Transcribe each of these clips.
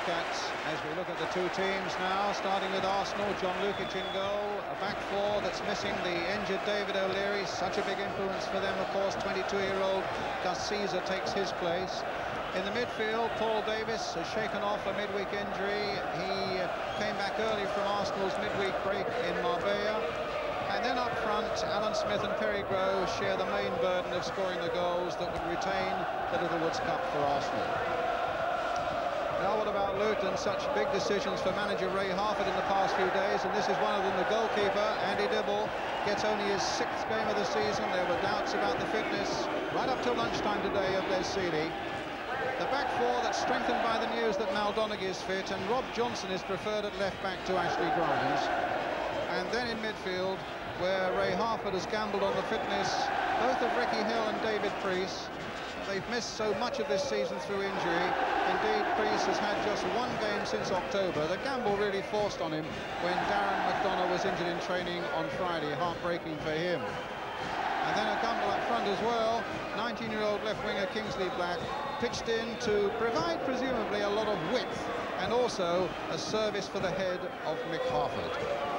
as we look at the two teams now, starting with Arsenal. John Lukic in goal, a back four that's missing the injured David O'Leary, such a big influence for them, of course. 22-year-old Gus Caesar takes his place. In the midfield, Paul Davis has shaken off a midweek injury. He came back early from Arsenal's midweek break in Marbella. And then up front, Alan Smith and Perry Grove share the main burden of scoring the goals that would retain the Littlewoods Cup for Arsenal. Now, what about Luton? Such big decisions for manager Ray Harford in the past few days, and this is one of them. The goalkeeper, Andy Dibble, gets only his 6th game of the season. There were doubts about the fitness right up till lunchtime today of Les Sealey. The back four that's strengthened by the news that Mal Donaghy is fit, and Rob Johnson is preferred at left back to Ashley Grimes. And then in midfield, where Ray Harford has gambled on the fitness both of Ricky Hill and David Preece. They've missed so much of this season through injury. Indeed, Preece has had just one game since October. The gamble really forced on him when Darren McDonough was injured in training on Friday. Heartbreaking for him. And then a gamble up front as well. 19-year-old left winger Kingsley Black pitched in to provide presumably a lot of width and also a service for the head of Mick Harford.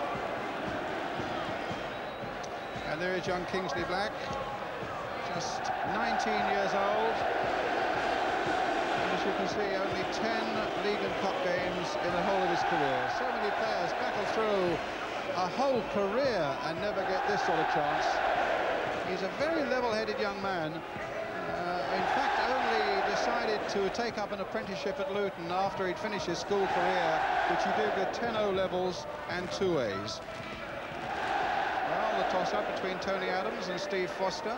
And there is young Kingsley Black, just 19 years old. And as you can see, only 10 League and Cup games in the whole of his career. So many players battle through a whole career and never get this sort of chance. He's a very level-headed young man. In fact, only decided to take up an apprenticeship at Luton after he'd finished his school career, which he did with 10 O-levels and 2 A's. Well, the toss-up between Tony Adams and Steve Foster.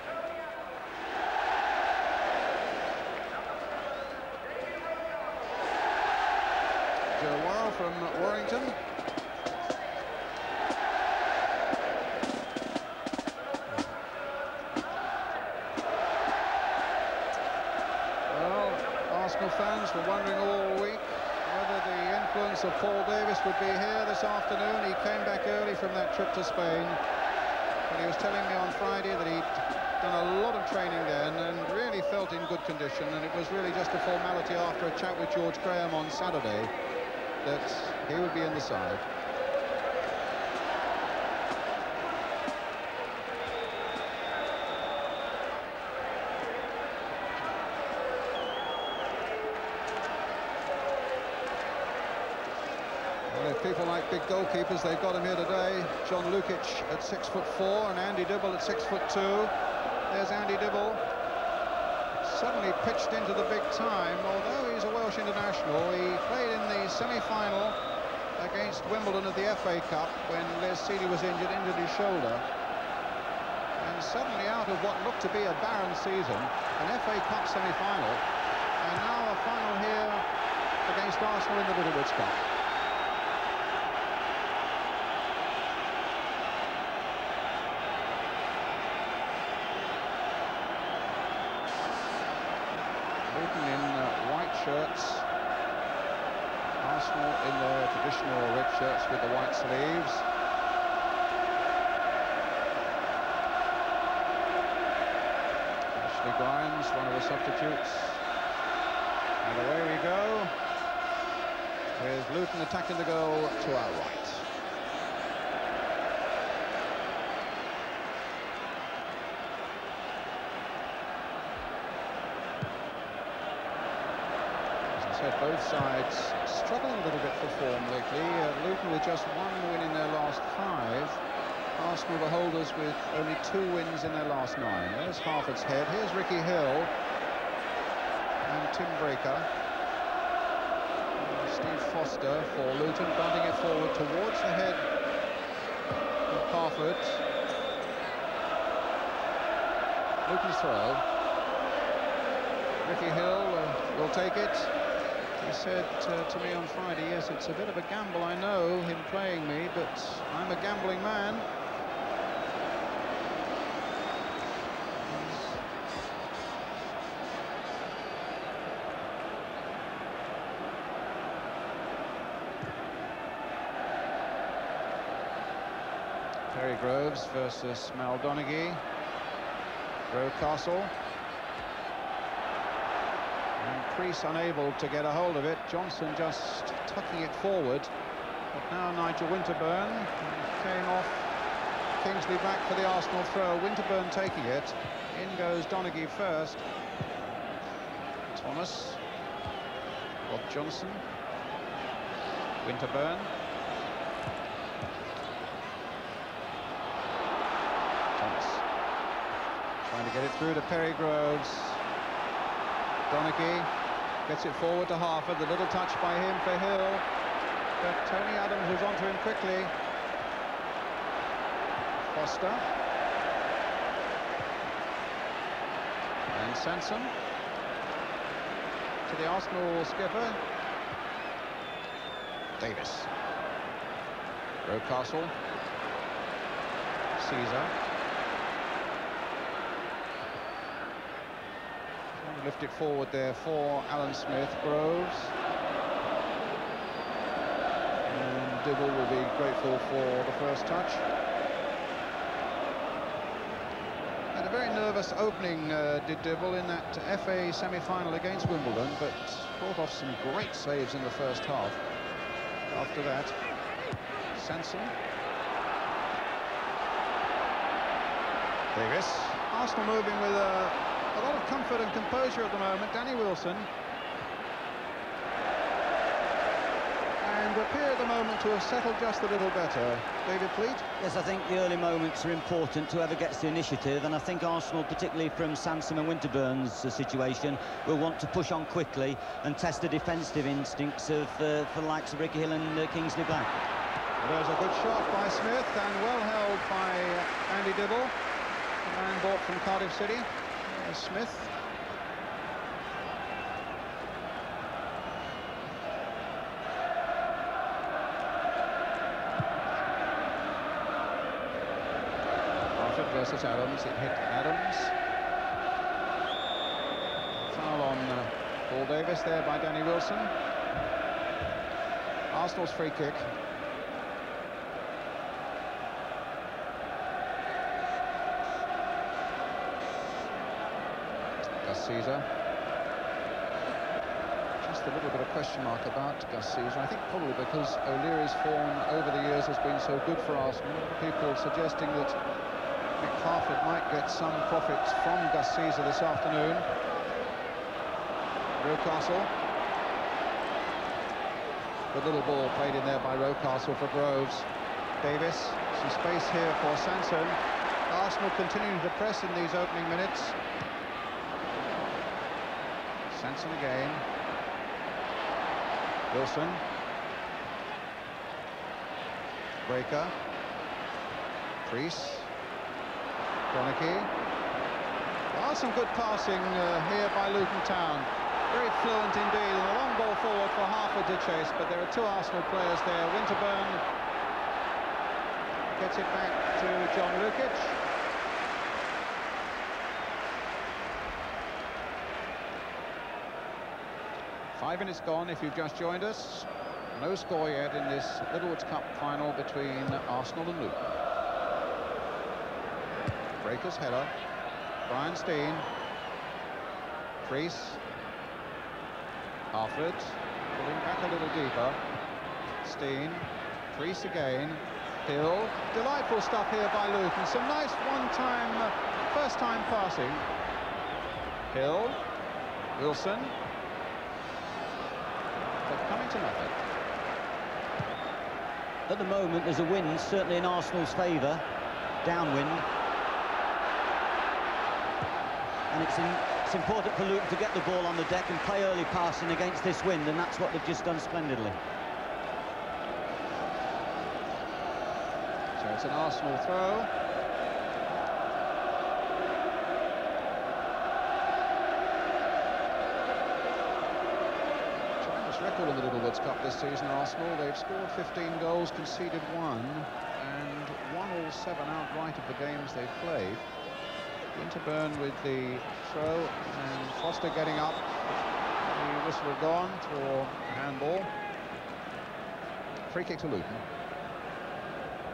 Joe Worrell from Warrington. Well, Arsenal fans were wondering all week whether the influence of Paul Davis would be here this afternoon. He came back early from that trip to Spain, but he was telling me on Friday that he'd done a lot of training then and really felt in good condition, and it was really just a formality after a chat with George Graham on Saturday that he would be in the side. People like big goalkeepers, they've got him here today. John Lukic at 6'4" and Andy Dibble at 6'2". There's Andy Dibble, suddenly pitched into the big time. Although he's a Welsh international, he played in the semi-final against Wimbledon at the FA Cup when Les Sealey was injured his shoulder. And suddenly out of what looked to be a barren season, an FA Cup semi-final, and now a final here against Arsenal in the Littlewoods Cup. Shirts, Arsenal in their traditional red shirts with the white sleeves. Ashley Grimes, one of the substitutes, and away we go with Luton attacking the goal to our right. Both sides struggling a little bit for form lately. Luton with just 1 win in their last 5. Arsenal the holders with only 2 wins in their last 9. There's Harford's head. Here's Ricky Hill and Tim Breaker. Steve Foster for Luton, bunting it forward towards the head of Harford. Luton's throw. Ricky Hill will take it. He said to me on Friday, yes, it's a bit of a gamble, I know, him playing me, but I'm a gambling man. Perry Groves versus Mal Donaghy. Grove Castle. And Priest unable to get a hold of it. Johnson just tucking it forward. But now Nigel Winterburn came off. Kingsley back for the Arsenal throw. Winterburn taking it. In goes Donaghy first. Thomas. Bob Johnson. Winterburn. Thomas. Trying to get it through to Perry Groves. Donaghy gets it forward to Harford. The little touch by him for Hill. But Tony Adams was onto him quickly. Foster. And Sansom. To the Arsenal skipper. Davis. Rocastle. Caesar. Trying to lift it forward there for Alan Smith. Groves. And Dibble will be grateful for the first touch. Had a very nervous opening, did Dibble, in that FA semi-final against Wimbledon, but brought off some great saves in the first half. After that, Sansom. Davis. Arsenal moving with a lot of comfort and composure at the moment. Danny Wilson. And appear at the moment to have settled just a little better. David Pleat? Yes, I think the early moments are important to whoever gets the initiative, and I think Arsenal, particularly from Sansom and Winterburn's situation, will want to push on quickly and test the defensive instincts of for the likes of Ricky Hill and Kingsley Black. There's a good shot by Smith and well held by Andy Dibble, the man bought from Cardiff City. Smith. Versus Adams. It hit Adams. Foul on Paul Davis there by Danny Wilson. Arsenal's free kick. Gus Caesar. Just a little bit of question mark about Gus Caesar. I think probably because O'Leary's form over the years has been so good for Arsenal. People suggesting that Harford might get some profits from Gus Caesar this afternoon. Rocastle. The little ball played in there by Rocastle for Groves. Davis. Some space here for Sansom. Arsenal continuing to press in these opening minutes. Sansom again. Wilson. Breaker. Priest. Donaghy. Some good passing here by Luton Town. Very fluent indeed, and a long ball forward for Harford to chase, but there are two Arsenal players there. Winterburn gets it back to John Lukic. Five minutes gone if you've just joined us. No score yet in this Littlewoods Cup final between Arsenal and Luton. Breaker's header. Brian Steen. Priest. Harford. Pulling back a little deeper. Steen. Priest again. Hill. Delightful stuff here by Luton. Some nice one-time, first-time passing. Hill. Wilson. But coming to nothing. At the moment, there's a wind, certainly in Arsenal's favour. Downwind. And it's important for Luton to get the ball on the deck and play early passing against this wind, and that's what they've just done splendidly. So it's an Arsenal throw. Tremendous record in the Littlewoods Cup this season, Arsenal. They've scored 15 goals, conceded 1, and won all 7 outright of the games they've played. Winterburn with the throw, and Foster getting up. The whistle gone for handball. Free kick to Luton.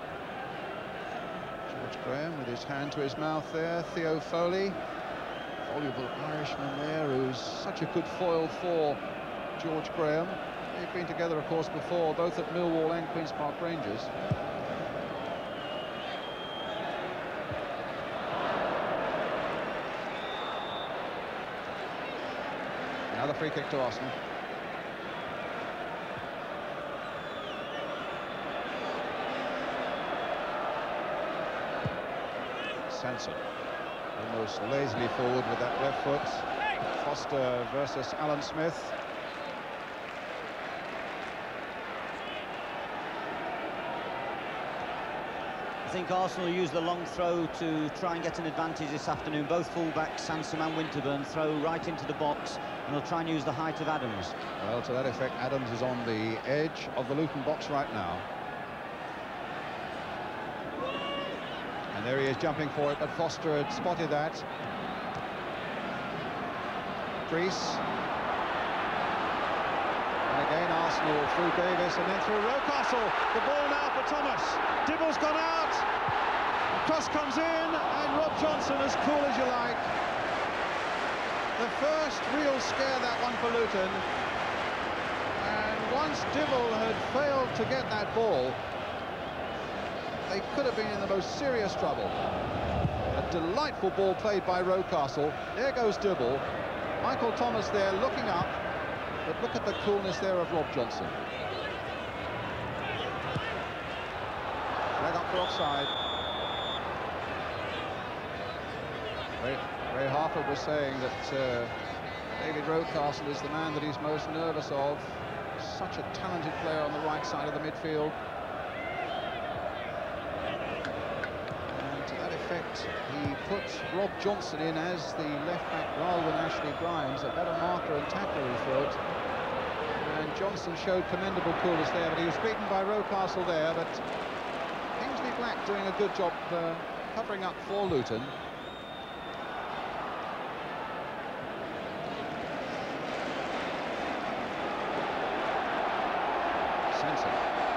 George Graham with his hand to his mouth there. Theo Foley. voluble Irishman there, who's such a good foil for George Graham. They've been together, of course, before, both at Millwall and Queen's Park Rangers. Another free kick to Arsenal. Sansom almost lazily forward with that left foot. Foster versus Alan Smith. I think Arsenal used the long throw to try and get an advantage this afternoon. Both fullbacks, Sansom and Winterburn, throw right into the box, and they'll try and use the height of Adams. Well, to that effect, Adams is on the edge of the Luton box right now. And there he is jumping for it, but Foster had spotted that. Crease. And again Arsenal through Davis and then through Rocastle. The ball now for Thomas. Dibble's gone out. The cross comes in and Rob Johnson, as cool as you like. The first real scare, that one for Luton. And once Dibble had failed to get that ball, they could have been in the most serious trouble. A delightful ball played by Rocastle. There goes Dibble. Michael Thomas there looking up, but look at the coolness there of Rob Johnson. Flag up for offside. Ray Harford was saying that David Rocastle is the man that he's most nervous of. Such a talented player on the right side of the midfield. He puts Rob Johnson in as the left-back rather than Ashley Grimes, a better marker and tackler, he thought. And Johnson showed commendable coolness there, but he was beaten by Rocastle there. But Kingsley Black doing a good job covering up for Luton. Sansom.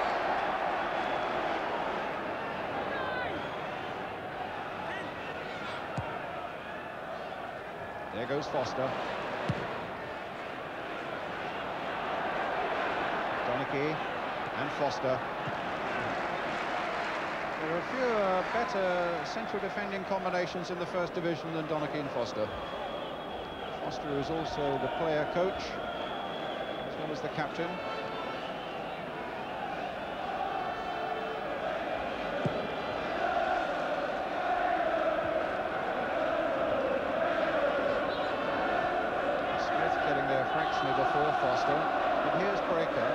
There goes Foster. Donachie and Foster. There are fewer better central defending combinations in the First Division than Donachie and Foster. Foster is also the player coach, as well as the captain. Fractionally before Foster, but here's Breaker.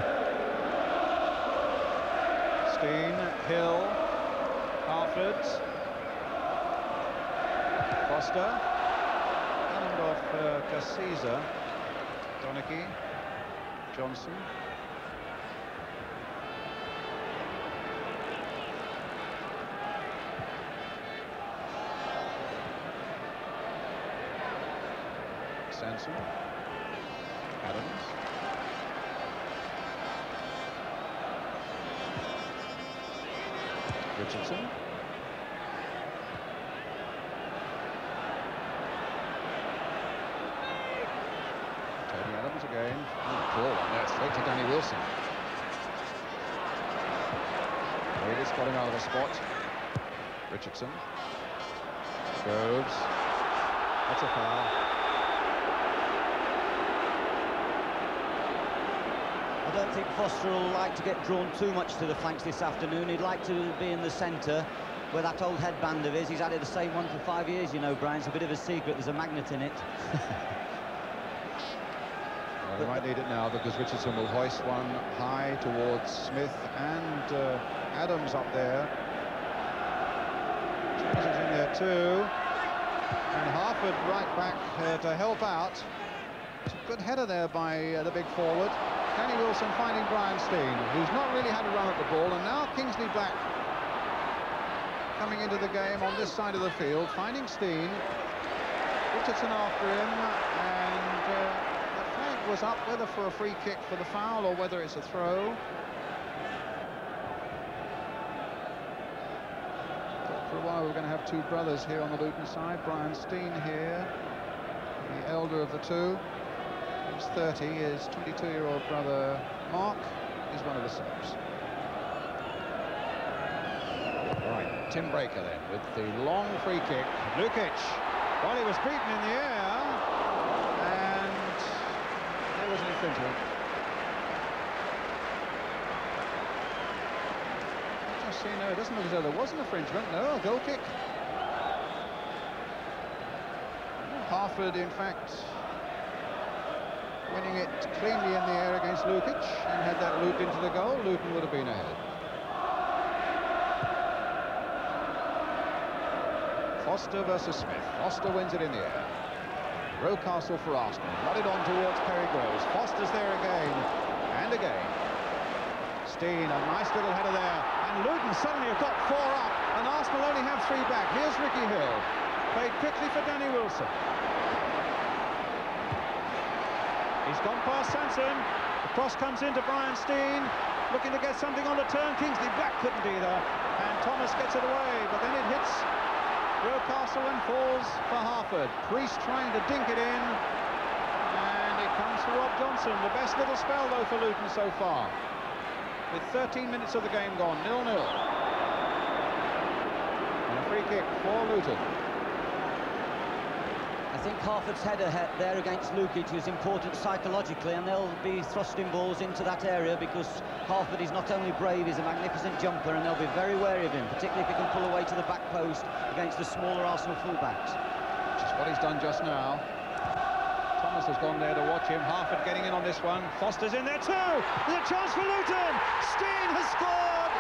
Steen, Hill, Harford, Foster, and off Caesar, Donachie, Johnson. Sansom. Adams. Richardson. Tony Adams again. Oh, ball on there, straight to Danny Wilson. Davis got him out of the spot. Richardson. Groves. That's a foul. I don't think Foster will like to get drawn too much to the flanks this afternoon. He'd like to be in the centre where that old headband of his. He's had it the same one for 5 years, you know, Brian. It's a bit of a secret. There's a magnet in it. Well, they might need it now because Richardson will hoist one high towards Smith and Adams up there. James is in there too. And Harford right back to help out. It's a good header there by the big forward. Danny Wilson finding Brian Steen, who's not really had a run at the ball, and now Kingsley Black coming into the game on this side of the field, finding Steen. Richardson after him, and the flag was up, whether for a free kick for the foul or whether it's a throw. Thought for a while we were going to have two brothers here on the Luton side. Brian Steen here, elder of the two. He's 30, his 22-year-old brother Mark is one of the subs. Right, Tim Breaker then with the long free kick. Lukic, well, he was beaten in the air, and there was an infringement. Just so you know, it doesn't look as though there was an infringement. No, a goal kick. Harford, in fact, winning it cleanly in the air against Lukic, and had that looped into the goal, Luton would have been ahead. Foster versus Smith. Foster wins it in the air. Rocastle for Arsenal. Nodded on towards Perry Groves. Foster's there again and again. Steen, a nice little header there. And Luton suddenly have got 4 up, and Arsenal only have 3 back. Here's Ricky Hill. Played quickly for Danny Wilson. He's gone past Sanson. The cross comes into Brian Steen, looking to get something on the turn. Kingsley Black couldn't either, and Thomas gets it away, but then it hits Rocastle and falls for Harford. Priest trying to dink it in, and it comes for Rob Johnson. The best little spell, though, for Luton so far. With 13 minutes of the game gone, 0-0. And a free kick for Luton. I think Harford's header there against Lukic was important psychologically, and they'll be thrusting balls into that area because Harford is not only brave, he's a magnificent jumper, and they'll be very wary of him, particularly if he can pull away to the back post against the smaller Arsenal fullbacks. Which is what he's done just now. Thomas has gone there to watch him. Harford getting in on this one. Foster's in there too. There's a chance for Luton. Steen has scored.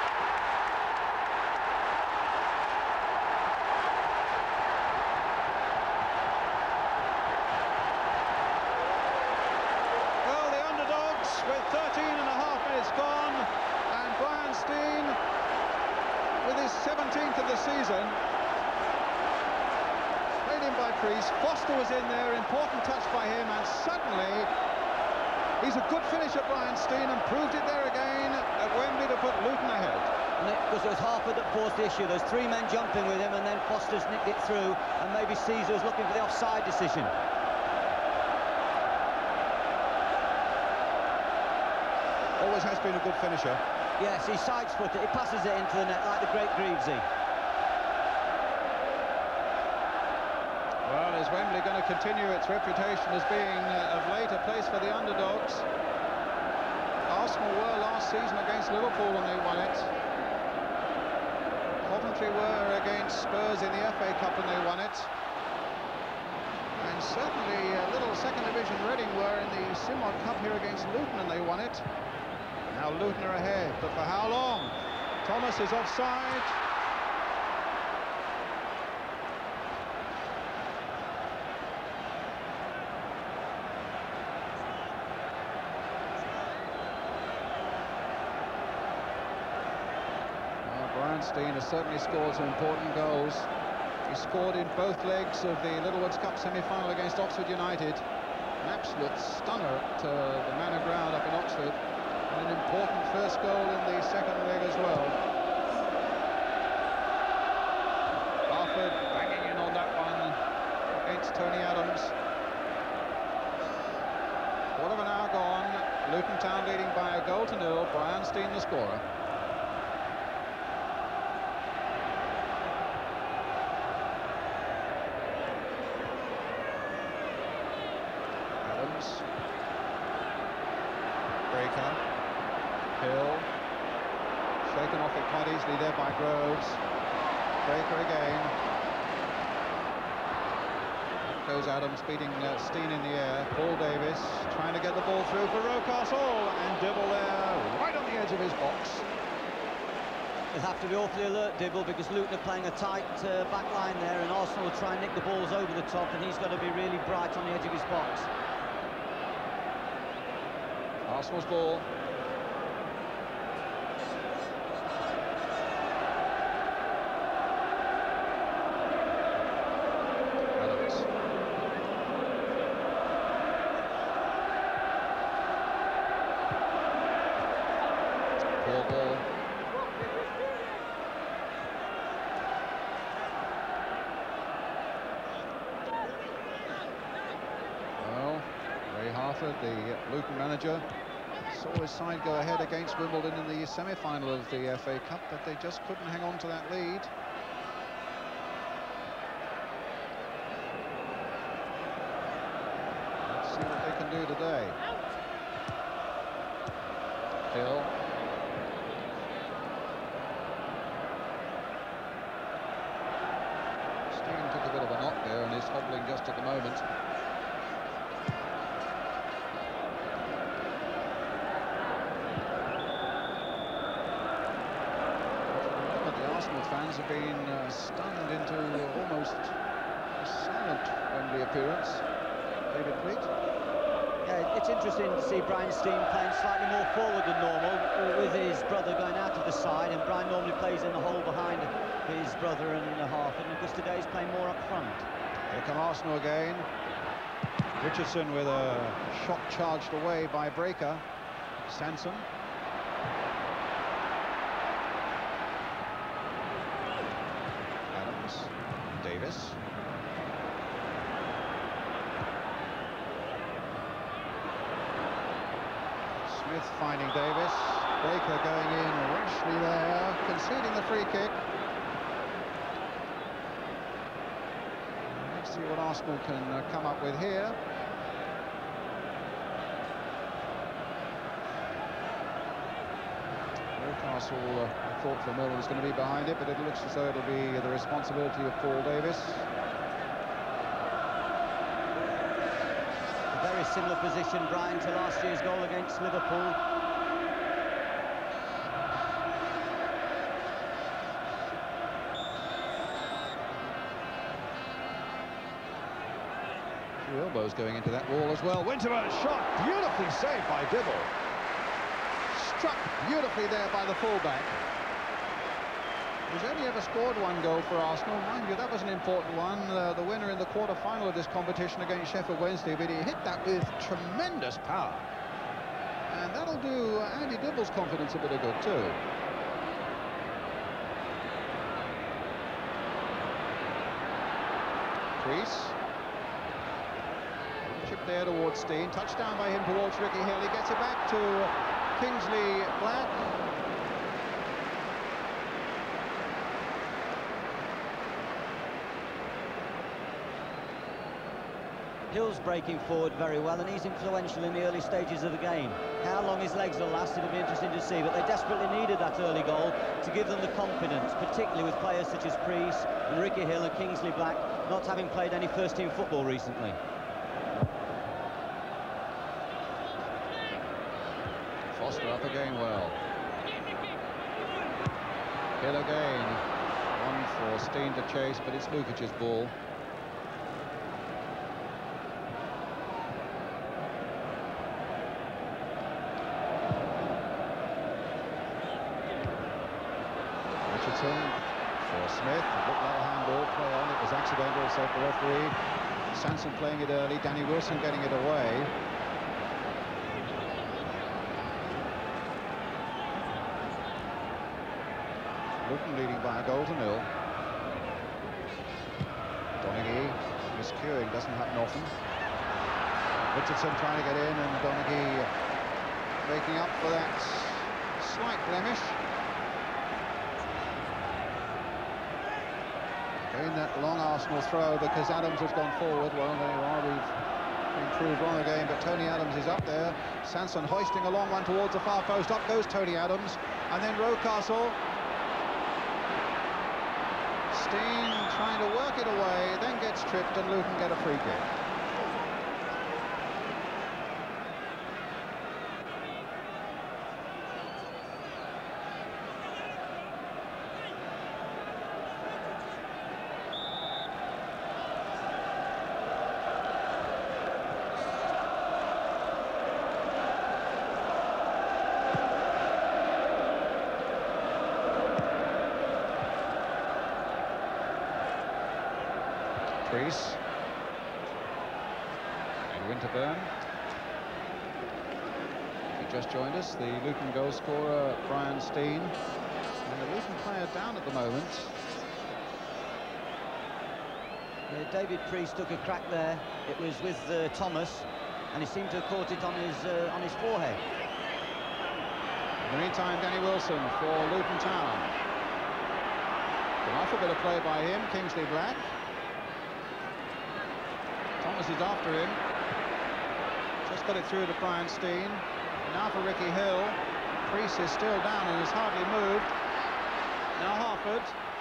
Well, the underdogs with 13 and a half minutes gone, and Brian Steen with his 17th of the season. By Priest. Foster was in there, important touch by him, and suddenly he's a good finisher, Brian Steen, and proved it there again at Wembley to put Luton ahead. And because it was Harford that forced the issue. There's 3 men jumping with him, and then Foster's nicked it through, and maybe Caesar was looking for the offside decision. Always has been a good finisher. Yes, he sidesfoot it, he passes it into the net like the great Greavesy. Well, is Wembley going to continue its reputation as being, of late, a place for the underdogs? Arsenal were last season against Liverpool and they won it. Coventry were against Spurs in the FA Cup and they won it. And certainly little second division Reading were in the Simod Cup here against Luton and they won it. Now Luton are ahead, but for how long? Thomas is offside. Steen has certainly scored some important goals. He scored in both legs of the Littlewoods Cup semi-final against Oxford United. An absolute stunner at the Manor Ground up in Oxford. And an important first goal in the second leg as well. Harford banging in on that one against Tony Adams. Quarter of an hour gone. Luton Town leading by a goal to 0. Brian Steen the scorer. Breaker, Hill, shaken off it quite easily there by Groves. Breaker again. Goes Adams beating Steen in the air. Paul Davis trying to get the ball through for Rocastle, and Dibble there right on the edge of his box. They'll have to be awfully alert, Dibble, because Luton are playing a tight back line there, and Arsenal will try and nick the balls over the top, and he's got to be really bright on the edge of his box. Arsenal's ball. Adams. Poor ball. Trafford, the Luton manager, saw his side go ahead against Wimbledon in the semi-final of the FA Cup, but they just couldn't hang on to that lead. Let's see what they can do today. Hill. Stein took a bit of a knock there and is hobbling just at the moment. Fans have been stunned into almost a silent Wembley appearance. David Pleat. Yeah, it's interesting to see Brian Stein playing slightly more forward than normal, with his brother going out to the side, and Brian normally plays in the hole behind his brother and a half, and because today he's playing more up front. Here come Arsenal again. Richardson with a shot charged away by Breaker. Sanson. Davis. Smith finding Davis. Breaker going in rashly there, conceding the free kick. Let's see what Arsenal can come up with here. Newcastle thought for a moment was going to be behind it, but it looks as though it'll be the responsibility of Paul Davis. A very similar position, Brian, to last year's goal against Liverpool. Two elbows going into that wall as well. Winterburn shot, beautifully saved by Dibble. Struck beautifully there by the fullback. He's only ever scored one goal for Arsenal. Mind you, that was an important one. The winner in the quarter-final of this competition against Sheffield Wednesday, but he hit that with tremendous power. And that'll do Andy Dibble's confidence a bit of good, too. Crease. Chip there towards Stein. Touchdown by him towards Ricky Hill. He gets it back to Kingsley Black. Hill's breaking forward very well, and he's influential in the early stages of the game. How long his legs will last, it'll be interesting to see, but they desperately needed that early goal to give them the confidence, particularly with players such as Priest and Ricky Hill and Kingsley Black not having played any first-team football recently. Foster up again well. Hill again. One for Stein to chase, but it's Lukic's ball. Richardson for Smith. It looked like a handball. Play on. It was accidental, said the referee. Sanson playing it early. Danny Wilson getting it away. Luton leading by a goal to nil. Donaghy miscuing, doesn't happen often. Richardson trying to get in, and Donaghy making up for that slight blemish. Again, that long Arsenal throw because Adams has gone forward. Well, there you are, we've been proved wrong again, but Tony Adams is up there. Sanson hoisting a long one towards the far post. Up goes Tony Adams, and then Rocastle. Stein trying to work it away, then gets tripped, and Luton get a free kick. Crease and Winterburn. He just joined us, the Luton goal scorer Brian Stein, and the Luton player down at the moment. David Priest took a crack there. It was with Thomas, and he seemed to have caught it on his forehead. In the meantime, Danny Wilson for Luton Town. Delightful bit of play by him, Kingsley Black. Thomas is after him. Just got it through to Brian Steen. Now for Ricky Hill. Priest is still down and has hardly moved. Now Harford.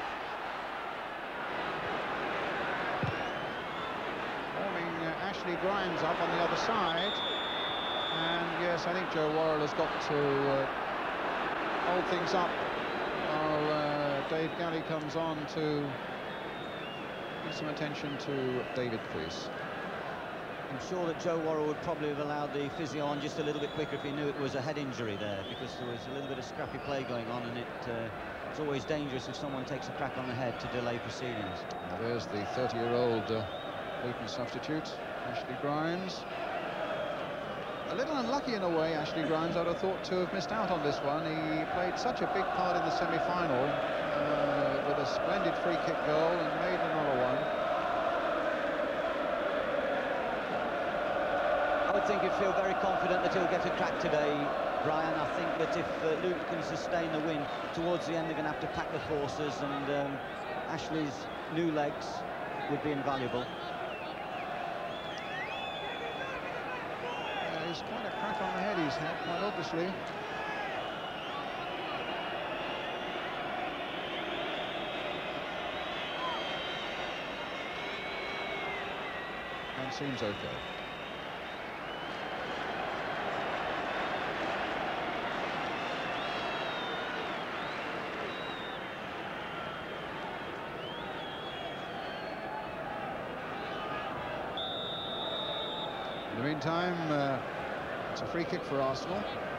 Warming Ashley Grimes up on the other side. And yes, I think Joe Worrall has got to hold things up while Dave Galley comes on to give some attention to David Priest. I'm sure that Joe Worrall would probably have allowed the physio on just a little bit quicker if he knew it was a head injury there, because there was a little bit of scrappy play going on, and it's always dangerous if someone takes a crack on the head to delay proceedings. Now there's the 30-year-old Luton substitute, Ashley Grimes. A little unlucky in a way, Ashley Grimes. I'd have thought to have missed out on this one. He played such a big part in the semi-final with a splendid free kick goal and made another one. I would think he'd feel very confident that he'll get a crack today, Brian. I think that if Luton can sustain the win, towards the end they're going to have to pack the forces, and Ashley's new legs would be invaluable. He's quite a crack on the head he's had, quite obviously. And seems okay. In the meantime, it's a free kick for Arsenal,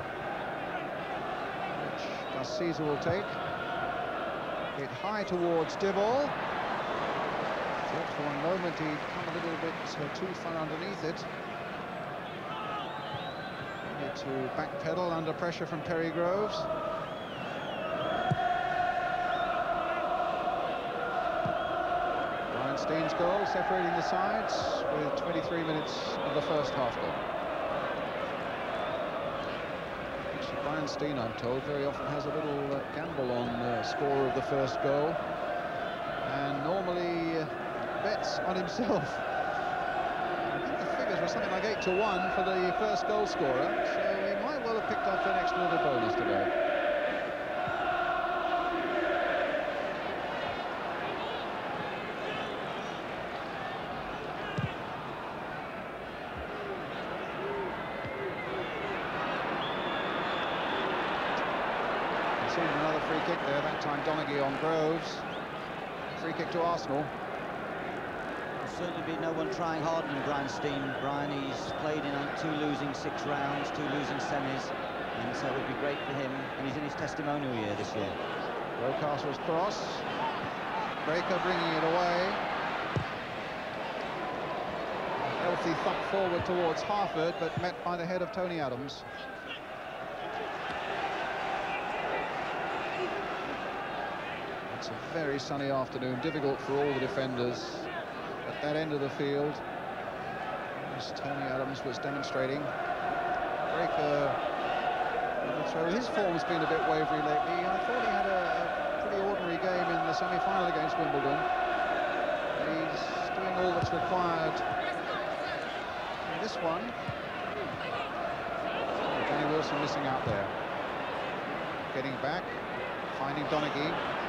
which Gus Caesar will take. Hit high towards Dibble. Thought for one moment he'd come a little bit too far underneath it. Need to backpedal under pressure from Perry Groves. Brian Steen's goal separating the sides with 23 minutes of the first half gone. Brian Steen, I'm told, very often has a little gamble on score of the first goal, and normally bets on himself. I think the figures were something like 8-1 for the first goal scorer, so he might well have picked up an extra little bonus today. Another free kick there, that time Donaghy on Groves. Free kick to Arsenal. There'll certainly be no one trying harder than Brian Steen. Brian, he's played in 2 losing 6 rounds, 2 losing semis, and so it would be great for him, and he's in his testimonial year this year. Rocastle's cross. Breaker bringing it away. Healthy thump forward towards Harford, but met by the head of Tony Adams. It's a very sunny afternoon, difficult for all the defenders at that end of the field, as Tony Adams was demonstrating. Breaker, so his form's been a bit wavery lately. I thought he had a pretty ordinary game in the semi-final against Wimbledon. He's doing all that's required in this one. Danny Wilson missing out there. Getting back, finding Donaghy.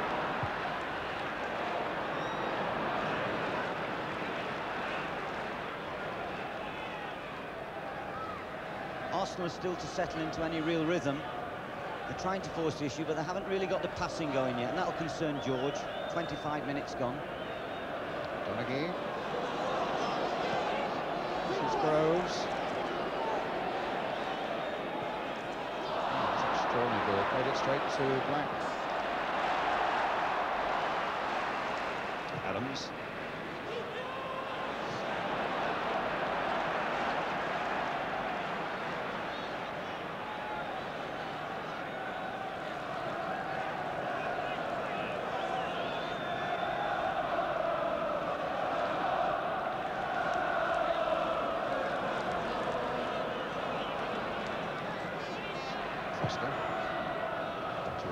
Arsenal is still to settle into any real rhythm. They're trying to force the issue, but they haven't really got the passing going yet, and that'll concern George. 25 minutes gone. Donaghy. This is Groves. That's an extraordinary ball. Played it straight to Black. Adams.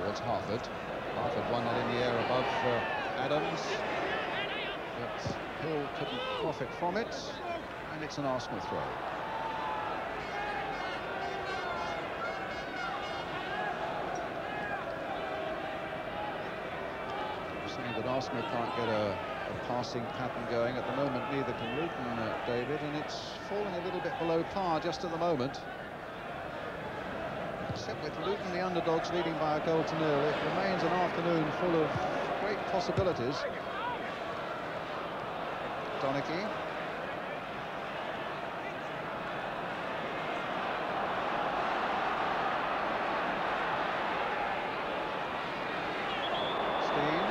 towards Harford. Harford won that in the air above Adams, but Hill couldn't profit from it, and it's an Arsenal throw. I'm saying that Arsenal can't get a passing pattern going at the moment, neither can Luton, David, and it's falling a little bit below par just at the moment. Except with Luton, the underdogs, leading by a goal to nil, it remains an afternoon full of great possibilities. Donachie. Steen.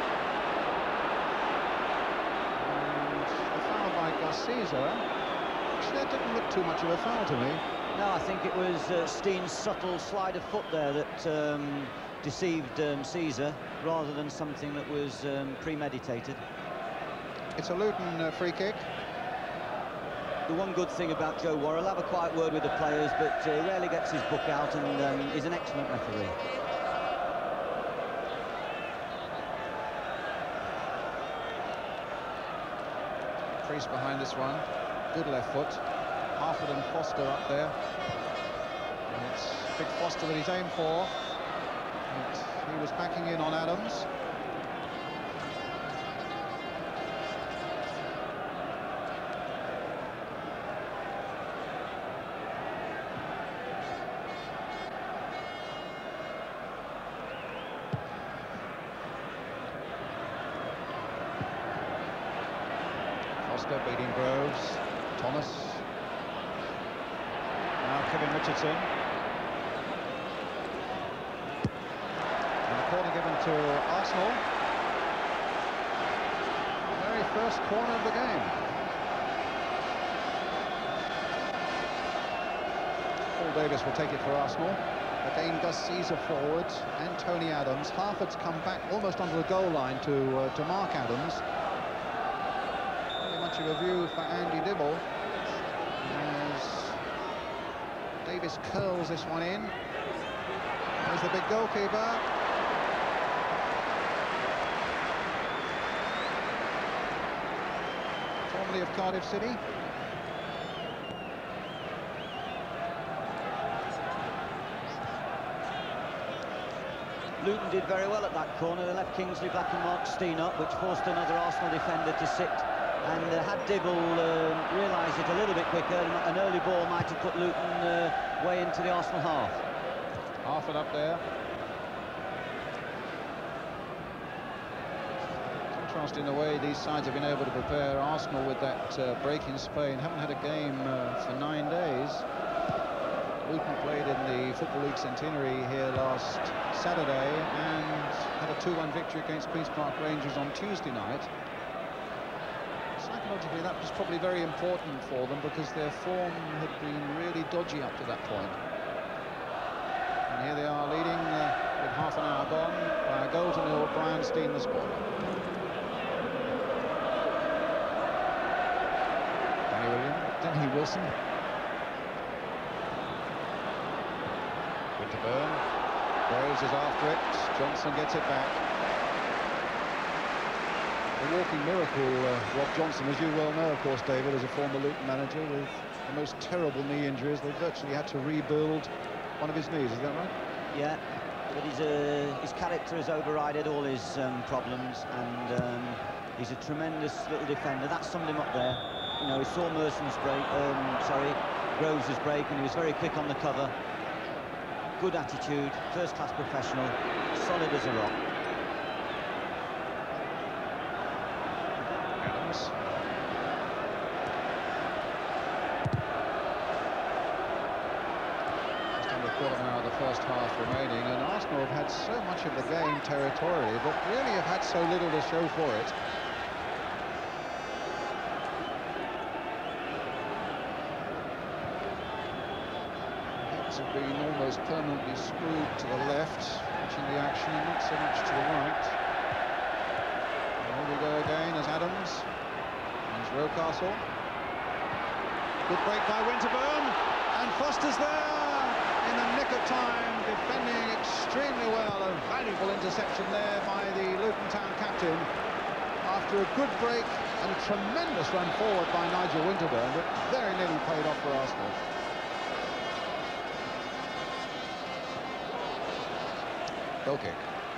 And a foul by Garcia. Actually, that didn't look too much of a foul to me. No, I think it was Steen's subtle slide of foot there that deceived Caesar, rather than something that was premeditated. It's a Luton free kick. The one good thing about Joe Worrall, have a quiet word with the players, but he rarely gets his book out, and is an excellent referee. Priest behind this one. Good left foot. Harford and Foster up there. And it's big Foster that he's aimed for. But he was backing in on Adams. Foster beating Groves. Thomas. Now Kevin Richardson. And the corner given to Arsenal. The very first corner of the game. Paul Davis will take it for Arsenal. Again, Gus Caesar forward, and Tony Adams. Harford's come back almost onto the goal line to mark Adams. Very much of a view for Andy Dibble. Davis curls this one in. There's the big goalkeeper. Formerly of Cardiff City. Luton did very well at that corner. They left Kingsley Black and Mark Steen up, which forced another Arsenal defender to sit. And had Dibble realised it a little bit quicker, an early ball might have put Luton way into the Arsenal half. Harford up there. Contrast in the way these sides have been able to prepare. Arsenal with that break in Spain haven't had a game for 9 days. Luton played in the Football League Centenary here last Saturday and had a 2-1 victory against Queen's Park Rangers on Tuesday night. Psychologically, that was probably very important for them because their form had been really dodgy up to that point. And here they are leading with half an hour gone by a goal to nil. Brian Steen the scorer. Danny Wilson. Winterburn. Groves is after it. Johnson gets it back. A walking miracle, Rob Johnson, as you well know, of course, David, as a former Luton manager with the most terrible knee injuries. They virtually had to rebuild one of his knees, is that right? Yeah, but his character has overridden all his problems, and he's a tremendous little defender. That summed him up there. You know, he saw Merson's break, Groves' break, and he was very quick on the cover. Good attitude, first-class professional, solid as a rock. First half remaining, and Arsenal have had so much of the game territorially, but really have had so little to show for it. Heads have been almost permanently screwed to the left, watching the action, not so much to the right. And here we go again as Adams. There's Rocastle. Good break by Winterburn, and Foster's there. in the nick of time, defending extremely well. A valuable interception there by the Luton Town captain after a good break and a tremendous run forward by Nigel Winterburn, but very nearly paid off for Arsenal. Goal kick.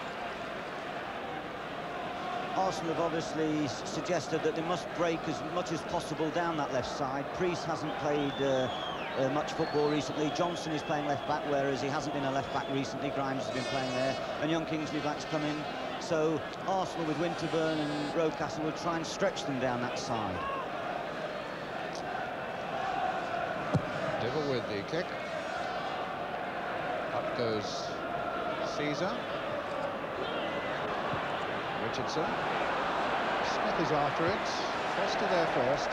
Arsenal have obviously suggested that they must break as much as possible down that left side. Priest hasn't played much football recently. Johnson is playing left back, whereas he hasn't been a left back recently. Grimes has been playing there, and young Kingsley Black's come in. So Arsenal with Winterburn and Rocastle will try and stretch them down that side. Dibble with the kick. Up goes Caesar. Richardson. Smith is after it. Foster there first.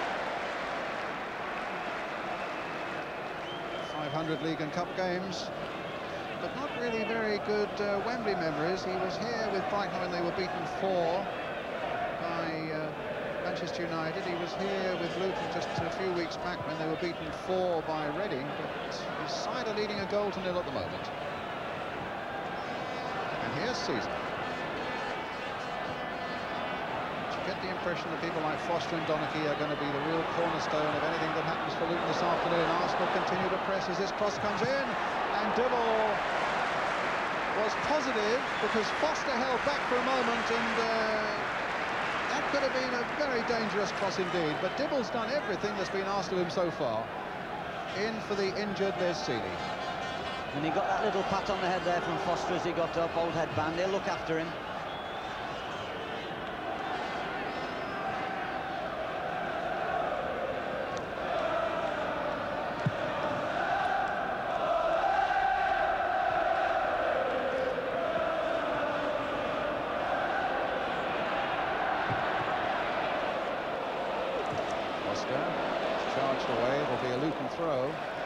500 League and Cup games, but not really very good Wembley memories. He was here with Brighton when they were beaten 4 by Manchester United. He was here with Luton just a few weeks back when they were beaten 4 by Reading, but his side are leading a goal to 0 at the moment. And here's Caesar. Get the impression that people like Foster and Donachie are going to be the real cornerstone of anything that happens for Luton this afternoon. Arsenal continue to press as this cross comes in, and Dibble was positive because Foster held back for a moment, and that could have been a very dangerous cross indeed. But Dibble's done everything that's been asked of him so far. In for the injured Les Sealey. And he got that little pat on the head there from Foster as he got up. Old headband, they'll look after him. Charged away, it'll be a Luton throw.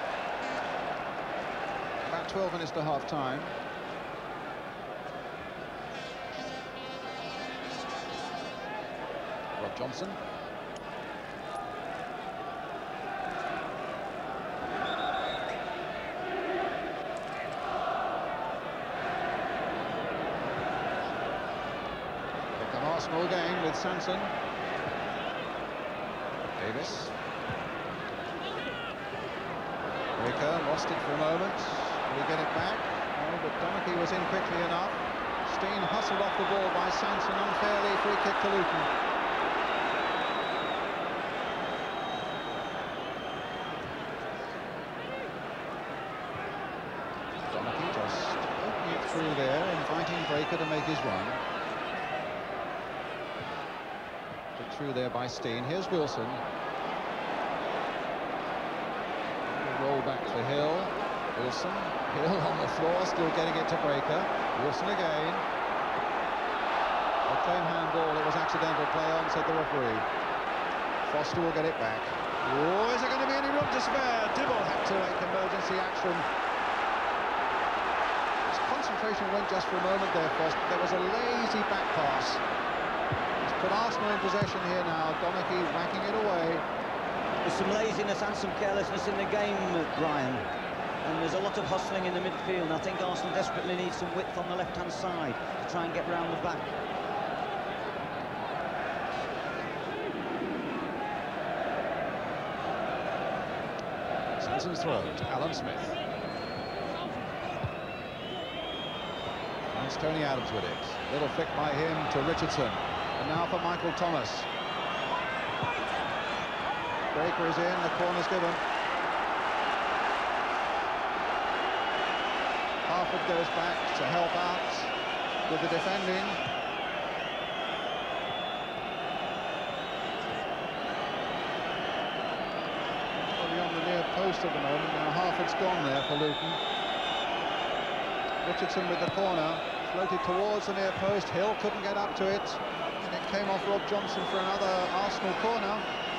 About 12 minutes to half-time. Rob Johnson. Here come Arsenal again with Sanson. Davis. Breaker lost it for a moment. Will he get it back? No, but Donachie was in quickly enough. Steen hustled off the ball by Sanson unfairly. Free kick to Luton. Donachie just opening it through there, inviting Breaker to make his run. Put through there by Steen. Here's Wilson. Roll back for Hill. Wilson. Hill on the floor, still getting it to Breaker. Wilson again. They claim handball. It was accidental play on, said the referee. Foster will get it back. Oh, is there going to be any room to spare? Dibble had to make emergency action. His concentration went just for a moment there, Foster. There was a lazy back pass. He's put Arsenal in possession here now. Donachie whacking it away. There's some laziness and some carelessness in the game, Brian. And there's a lot of hustling in the midfield. I think Arsenal desperately need some width on the left-hand side to try and get round the back. Sanson's throw to Alan Smith. Finds Tony Adams with it. Little flick by him to Richardson. And now for Michael Thomas. Breaker is in, the corner's given. Harford goes back to help out with the defending. Probably on the near post at the moment. Now Harford's gone there for Luton. Richardson with the corner, floated towards the near post. Hill couldn't get up to it, and it came off Rob Johnson for another Arsenal corner.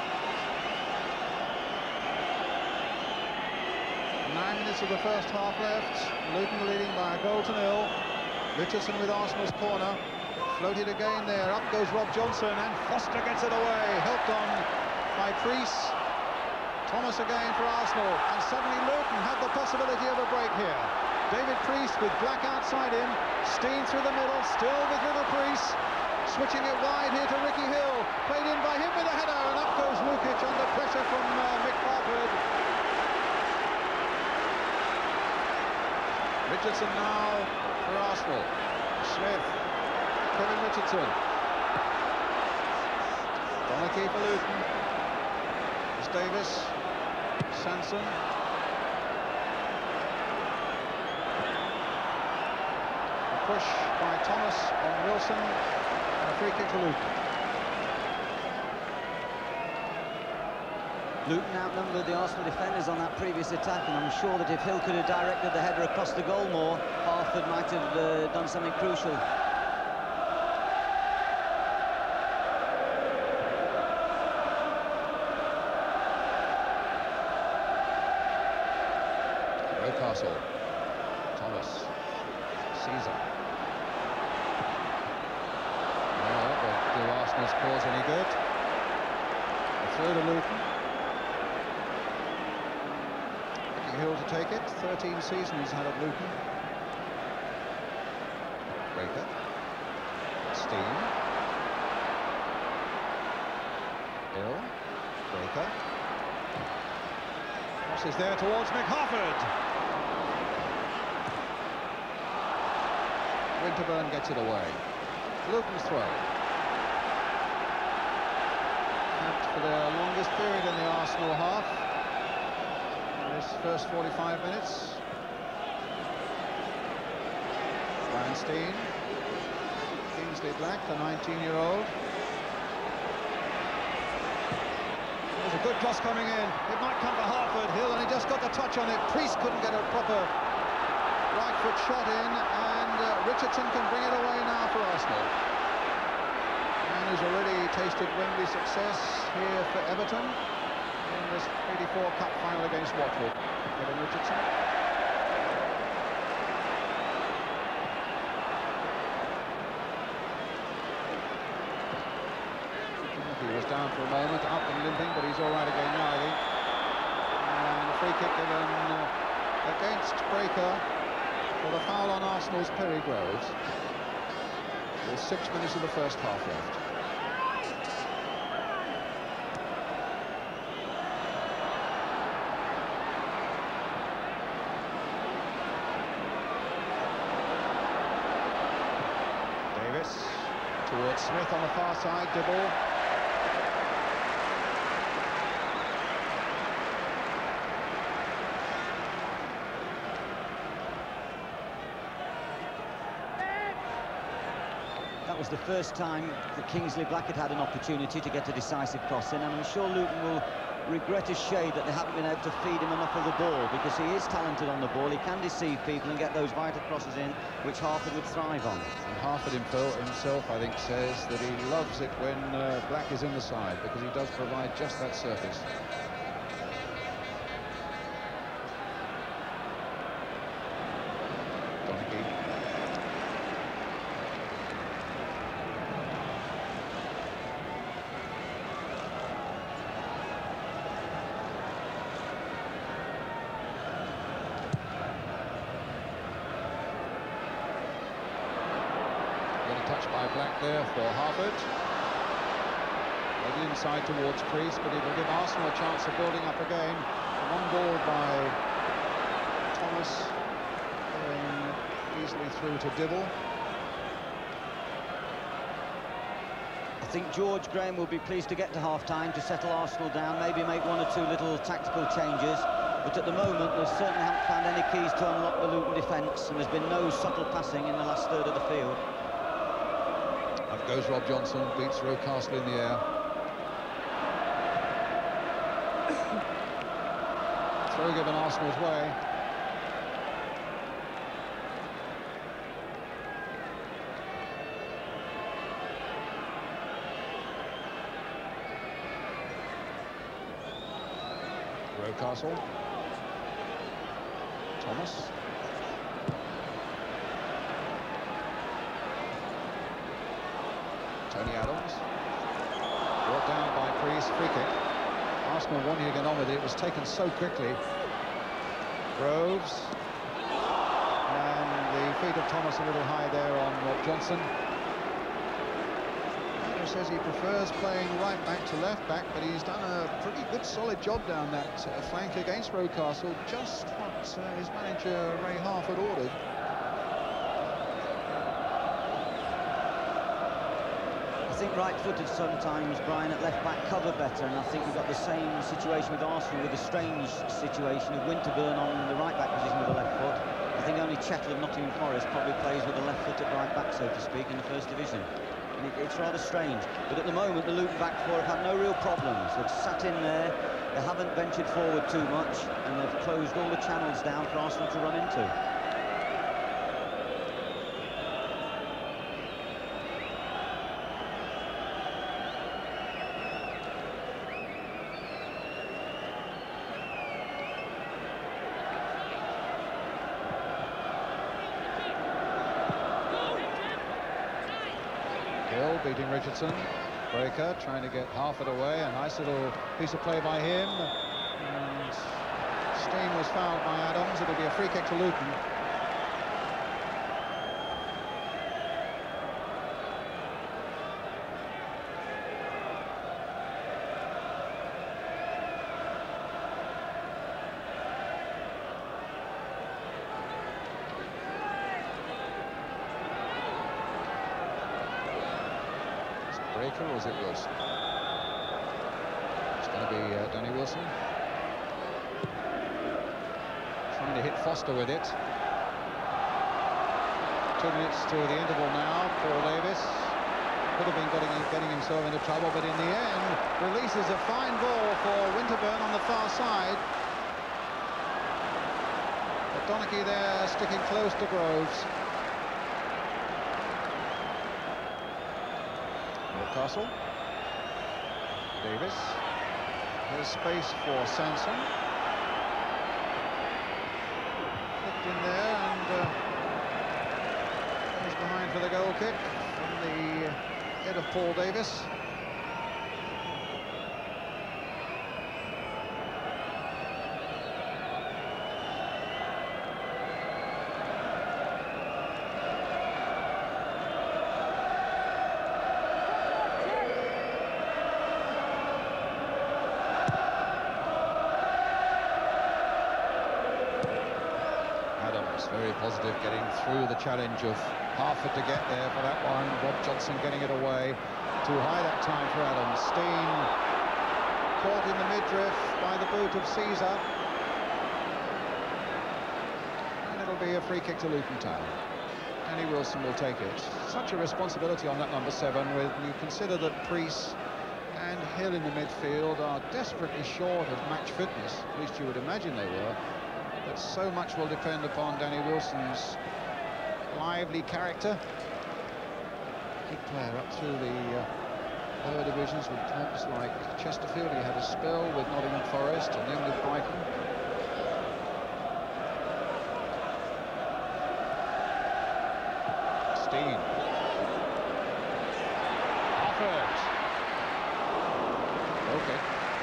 9 minutes of the first half left. Luton leading by a goal to 0. Richardson with Arsenal's corner. Floated again there. Up goes Rob Johnson, and Foster gets it away. Helped on by Priest. Thomas again for Arsenal, and suddenly Luton had the possibility of a break here. David Priest with Black outside him, Steen through the middle, still with little Priest, switching it wide here to Ricky Hill, played in by him with a header, and up goes Lukic under pressure from Mick Harford. Richardson now for Arsenal. Smith, Kevin Richardson. Donachie for Luton. It's Davis, Sanson. A push by Thomas on Wilson, and a free kick to Luton. Luton outnumbered the Arsenal defenders on that previous attack, and I'm sure that if Hill could have directed the header across the goal more, Harford might have done something crucial. Rocastle, Thomas, Caesar. No, that won't do Arsenal's cause any good. Through to Luton. Hill to take it. 13 seasons he's had at Luton. Breaker. Steen. Hill. Breaker. Cross is there towards Mick Harford. Winterburn gets it away. Luton's throw. Camped for the longest period in the Arsenal half. This first 45 minutes. Ryan Steen, Kingsley Black, the 19-year-old. There's a good cross coming in. It might come to Harford. Hill only just got the touch on it. Priest couldn't get a proper right foot shot in, and Richardson can bring it away now for Arsenal. Man who's already tasted Wembley success here for Everton in this 84 Cup final against Watford. Kevin Richardson. He was down for a moment, up and limping, but he's all right again now, I think. And a free kick given against Breaker for the foul on Arsenal's Perry Groves. With 6 minutes of the first half left. Towards Smith on the far side, Dibble. That was the first time that Kingsley Black had an opportunity to get a decisive cross in, and I'm sure Luton will regret as shade that they haven't been able to feed him enough of the ball, because he is talented on the ball. He can deceive people and get those vital crosses in, which Harford would thrive on. And Harford himself, I think, says that he loves it when Black is in the side, because he does provide just that surface. Touch by Black there for Harford. Maybe inside towards Priest, but it will give Arsenal a chance of building up again. One ball by Thomas, going easily through to Dibble. I think George Graham will be pleased to get to half-time to settle Arsenal down, maybe make one or two little tactical changes. But at the moment, they certainly haven't found any keys to unlock the Luton defence, and there's been no subtle passing in the last third of the field. Up goes Rob Johnson, beats Rocastle in the air. Throw given Arsenal's way. Rocastle. Thomas. Tony Adams. Brought down by Priest, free kick. Arsenal wanting to get on with it. It was taken so quickly. Groves. And the feet of Thomas a little high there on Johnson. He says he prefers playing right back to left back, but he's done a pretty good solid job down that flank against Rocastle, just what his manager Ray Half had ordered. I think right-footed sometimes, Brian, at left-back cover better, and I think we've got the same situation with Arsenal, with a strange situation of Winterburn on the right-back position with the left foot. I think only Chettle of Nottingham Forest probably plays with the left foot at right-back, so to speak, in the First Division. And it's rather strange. But at the moment, the Luton back four have had no real problems. They've sat in there, they haven't ventured forward too much, and they've closed all the channels down for Arsenal to run into. Hill beating Richardson. Breaker trying to get half it away. A nice little piece of play by him. And Steen was fouled by Adams. It'll be a free kick to Luton. Breaker, or is it Wilson? It's going to be Danny Wilson. Trying to hit Foster with it. 2 minutes to the interval now. Paul Davis could have been getting himself into trouble, but in the end releases a fine ball for Winterburn on the far side. But Donaghy there sticking close to Groves. Castle. Davis. There's space for Sanson. Flicked in there and goes behind for the goal kick from the head of Paul Davis. Very positive, getting through the challenge of Harford to get there for that one. Rob Johnson getting it away. Too high that time for Adams. Steen caught in the midriff by the boot of Caesar. And it'll be a free kick to Luton Town. Danny Wilson will take it. Such a responsibility on that number 7, when you consider that Priest and Hill in the midfield are desperately short of match fitness. At least you would imagine they were. But so much will depend upon Danny Wilson's lively character. Good player up through the lower divisions with clubs like Chesterfield. He had a spell with Nottingham Forest and then with Brighton. Steen. Harford. Okay.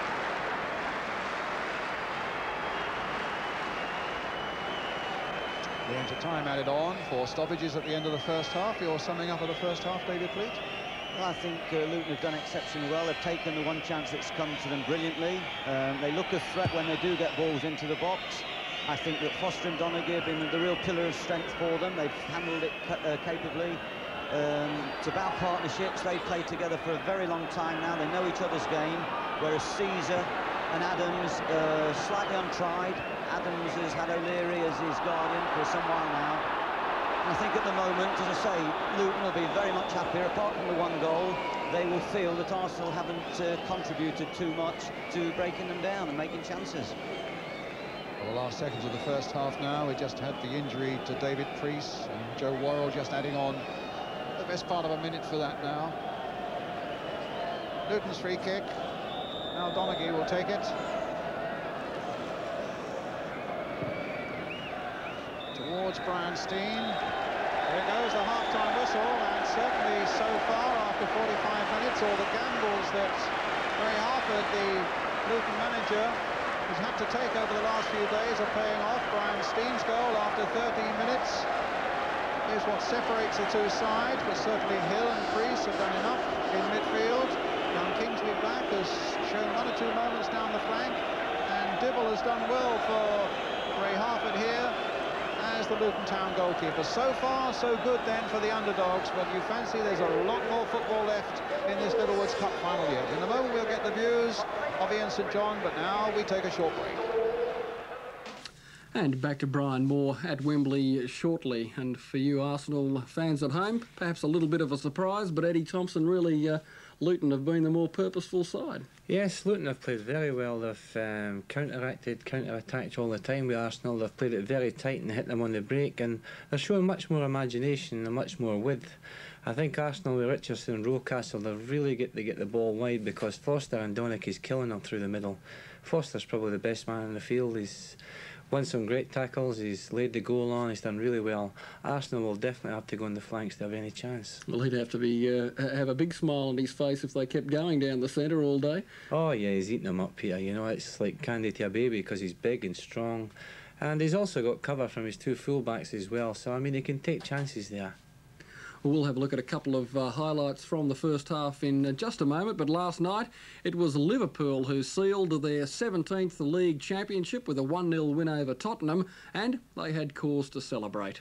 Going to time added on for stoppages at the end of the first half. You're summing up of the first half, David Pleat? Well, I think Luton have done exceptionally well. They've taken the one chance that's come to them brilliantly. They look a threat when they do get balls into the box. I think that Foster and Donaghy have been the real pillar of strength for them. They've handled it capably. It's about partnerships. They've played together for a very long time now. They know each other's game, whereas Caesar and Adams slightly untried. Adams has had O'Leary as his guardian for some while now. And I think at the moment, as I say, Luton will be very much happier. Apart from the one goal, they will feel that Arsenal haven't contributed too much to breaking them down and making chances. Well, the last seconds of the first half now, we just had the injury to David Priest and Joe Worrell just adding on the best part of a minute for that now. Luton's free kick. Now Donaghy will take it. Towards Brian Steen. There goes the half-time whistle, and certainly so far after 45 minutes, all the gambles that Ray Harford, the Luton manager has had to take over the last few days are paying off. Brian Steen's goal after 13 minutes is what separates the two sides, but certainly Hill and Priest have done enough in midfield. Young Kingsley Black has shown one or two moments down the flank, and Dibble has done well for Ray Harford here as the Luton Town goalkeeper. So far, so good then for the underdogs, but you fancy there's a lot more football left in this Littlewoods Cup final yet. In a moment, we'll get the views of Ian St John, but now we take a short break. And back to Brian Moore at Wembley shortly. And for you Arsenal fans at home, perhaps a little bit of a surprise, but Eddie Thompson really, Luton have been the more purposeful side. Yes, Luton have played very well. They've counter-attacked all the time with Arsenal. They've played it very tight and hit them on the break, and they're showing much more imagination and much more width. I think Arsenal with Richardson and Rocastle, they really get the ball wide, because Foster and Donnick is killing them through the middle. Foster's probably the best man in the field. He's won some great tackles, he's laid the goal on, he's done really well. Arsenal will definitely have to go on the flanks to have any chance. Well, he'd have to be have a big smile on his face if they kept going down the centre all day. Oh yeah, he's eating them up, Peter. You know, it's like candy to a baby, because he's big and strong, and he's also got cover from his two full-backs as well, so I mean, he can take chances there. We'll have a look at a couple of highlights from the first half in just a moment, but last night it was Liverpool who sealed their 17th league championship with a 1-0 win over Tottenham, and they had cause to celebrate.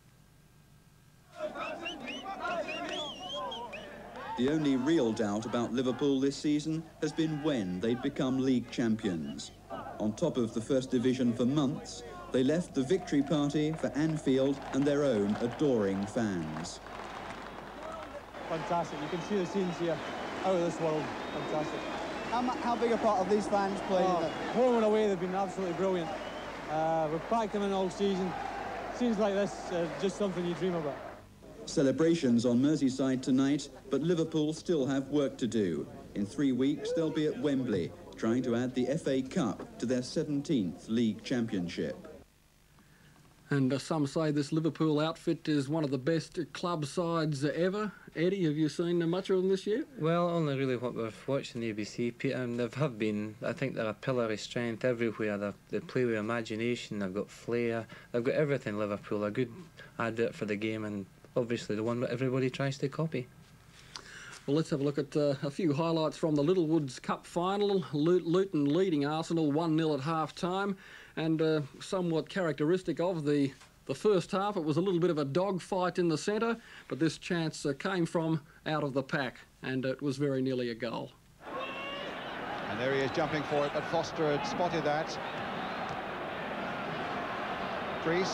The only real doubt about Liverpool this season has been when they'd become league champions. On top of the First Division for months, they left the victory party for Anfield and their own adoring fans. Fantastic. You can see the scenes here out of this world. Fantastic. How big a part of these fans playing? Home and away, they've been absolutely brilliant. We've packed them in all season. Scenes like this are just something you dream about. Celebrations on Merseyside tonight, but Liverpool still have work to do. In 3 weeks, they'll be at Wembley, trying to add the FA Cup to their 17th league championship. And some say this Liverpool outfit is one of the best club sides ever. Eddie, have you seen much of them this year? Well, only really what we've watched on the ABC, Peter, and they have been, I think they're a pillar of strength everywhere. They play with imagination, they've got flair, they've got everything, Liverpool, a good advert for the game, and obviously the one that everybody tries to copy. Well, let's have a look at a few highlights from the Littlewoods Cup final. Luton leading Arsenal 1-0 at half-time, and somewhat characteristic of the first half, it was a little bit of a dogfight in the centre, but this chance came from out of the pack, and it was very nearly a goal. And there he is jumping for it, but Foster had spotted that. Priest.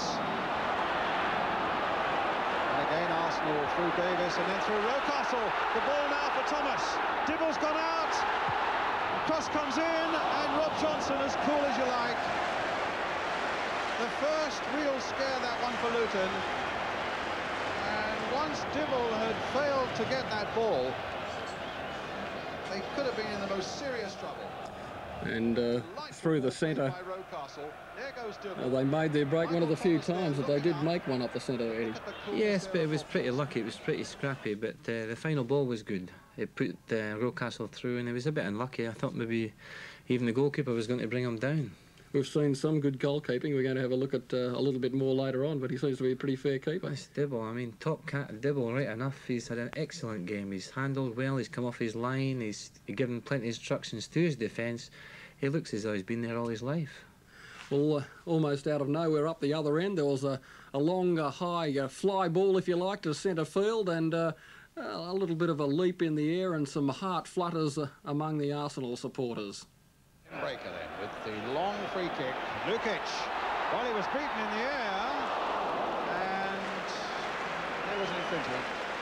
And again Arsenal through Davis and then through Rocastle. The ball now for Thomas. Dibble's gone out. The cross comes in, and Rob Johnson, as cool as you like. The first real scare, that one for Luton. And once Dibble had failed to get that ball, they could have been in the most serious trouble. And through the centre, they made their break one of the few times that they did make one up the centre, Eddie. Yes, but it was pretty lucky, it was pretty scrappy, but the final ball was good. It put Rocastle through, and it was a bit unlucky. I thought maybe even the goalkeeper was going to bring him down. We've seen some good goalkeeping. We're going to have a look at a little bit more later on, but he seems to be a pretty fair keeper. It's Dibble, I mean, top cat Dibble, right enough. He's had an excellent game. He's handled well, he's come off his line, he's given plenty of instructions to his defence. He looks as though he's been there all his life. Well, almost out of nowhere up the other end, there was a long, high fly ball, if you like, to centre field, and a little bit of a leap in the air and some heart flutters among the Arsenal supporters. Breaker then with the long free kick. Lukic, well, he was beaten in the air, and there was an infringement.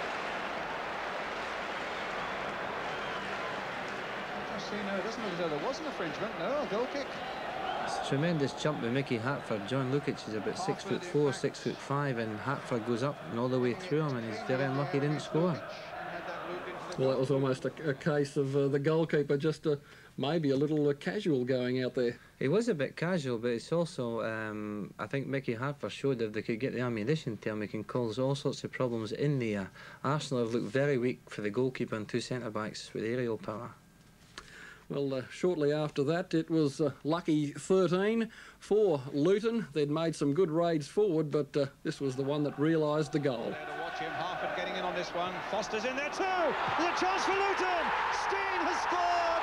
Just so you know, it doesn't look as though there was an infringement. No, a goal kick. It's a tremendous jump by Mickey Hartford. John Lukic is about 6'4", 6'5", and Hartford goes up and all the way through him, and he's very unlucky he didn't score. Well, that was almost a case of the goalkeeper just maybe a little casual going out there. He was a bit casual, but it's also, I think Mickey Hartford showed if they could get the ammunition to him, he can cause all sorts of problems in the Arsenal have looked very weak for the goalkeeper and two centre-backs with aerial power. Well, shortly after that, it was lucky 13 for Luton. They'd made some good raids forward, but this was the one that realised the goal. There to watch him, Harford getting in on this one. Foster's in there too. There's a chance for Luton. Steen has scored.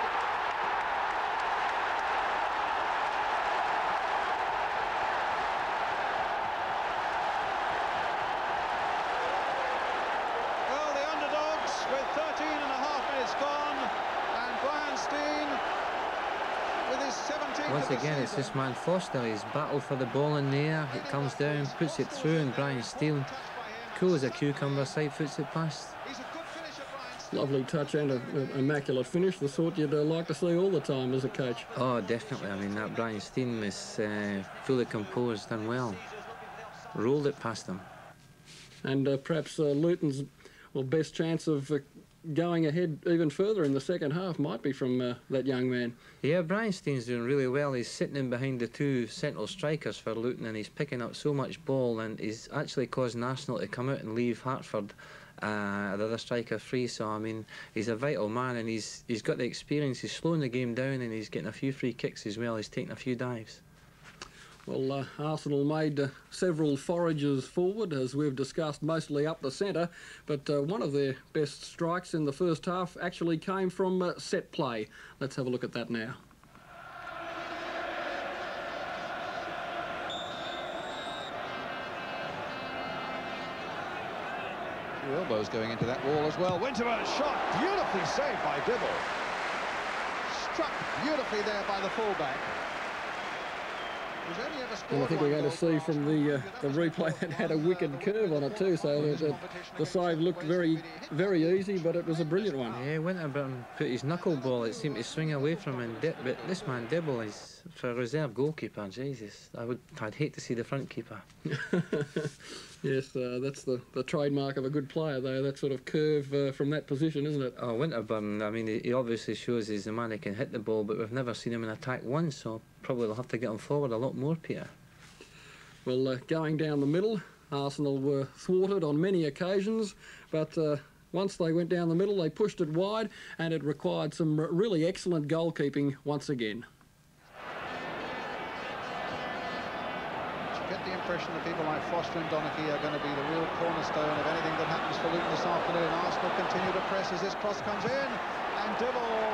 Well, the underdogs with 13 and a half minutes gone, and Brian Steen with his 17th. Once again, it's this man Foster. He's battled for the ball in the air. It comes down, puts it through, and Brian Steen, cool as a cucumber, side foots it past. He's a good finisher, Brian Steen. Lovely touch and an immaculate finish, the sort you'd like to see all the time as a coach. Oh, definitely. I mean, that Brian Steen was fully composed and well. Rolled it past him. And perhaps Luton's best chance of going ahead even further in the second half might be from that young man. Yeah, Brian Steen's doing really well. He's sitting in behind the two central strikers for Luton, and he's picking up so much ball, and he's actually causing Arsenal to come out and leave Hartford, the other striker, free. So, I mean, he's a vital man, and he's got the experience. He's slowing the game down, and he's getting a few free kicks as well. He's taking a few dives. Well, Arsenal made several forages forward, as we've discussed, mostly up the centre, but one of their best strikes in the first half actually came from set play. Let's have a look at that now. Two elbows going into that wall as well. Winterburn shot, beautifully saved by Dibble. Struck beautifully there by the fullback. And I think we're going to see from the replay that had a wicked curve on it too, so the save looked very, very easy, but it was a brilliant one. Yeah, Winterburn put his knuckleball, it seemed to swing away from him and dip, but this man Dibble is, for a reserve goalkeeper, Jesus, I'd hate to see the front keeper. Yes, that's the trademark of a good player, though, that sort of curve from that position, isn't it? Oh, Winterburn, I mean, he obviously shows he's the man who can hit the ball, but we've never seen him in attack once, so probably they'll have to get him forward a lot more, Peter. Well, going down the middle, Arsenal were thwarted on many occasions, but once they went down the middle, they pushed it wide, and it required some really excellent goalkeeping once again. You get the impression that people like Foster and Donachie are going to be the real cornerstone of anything that happens for Luton this afternoon. Arsenal continue to press as this cross comes in, and Dibble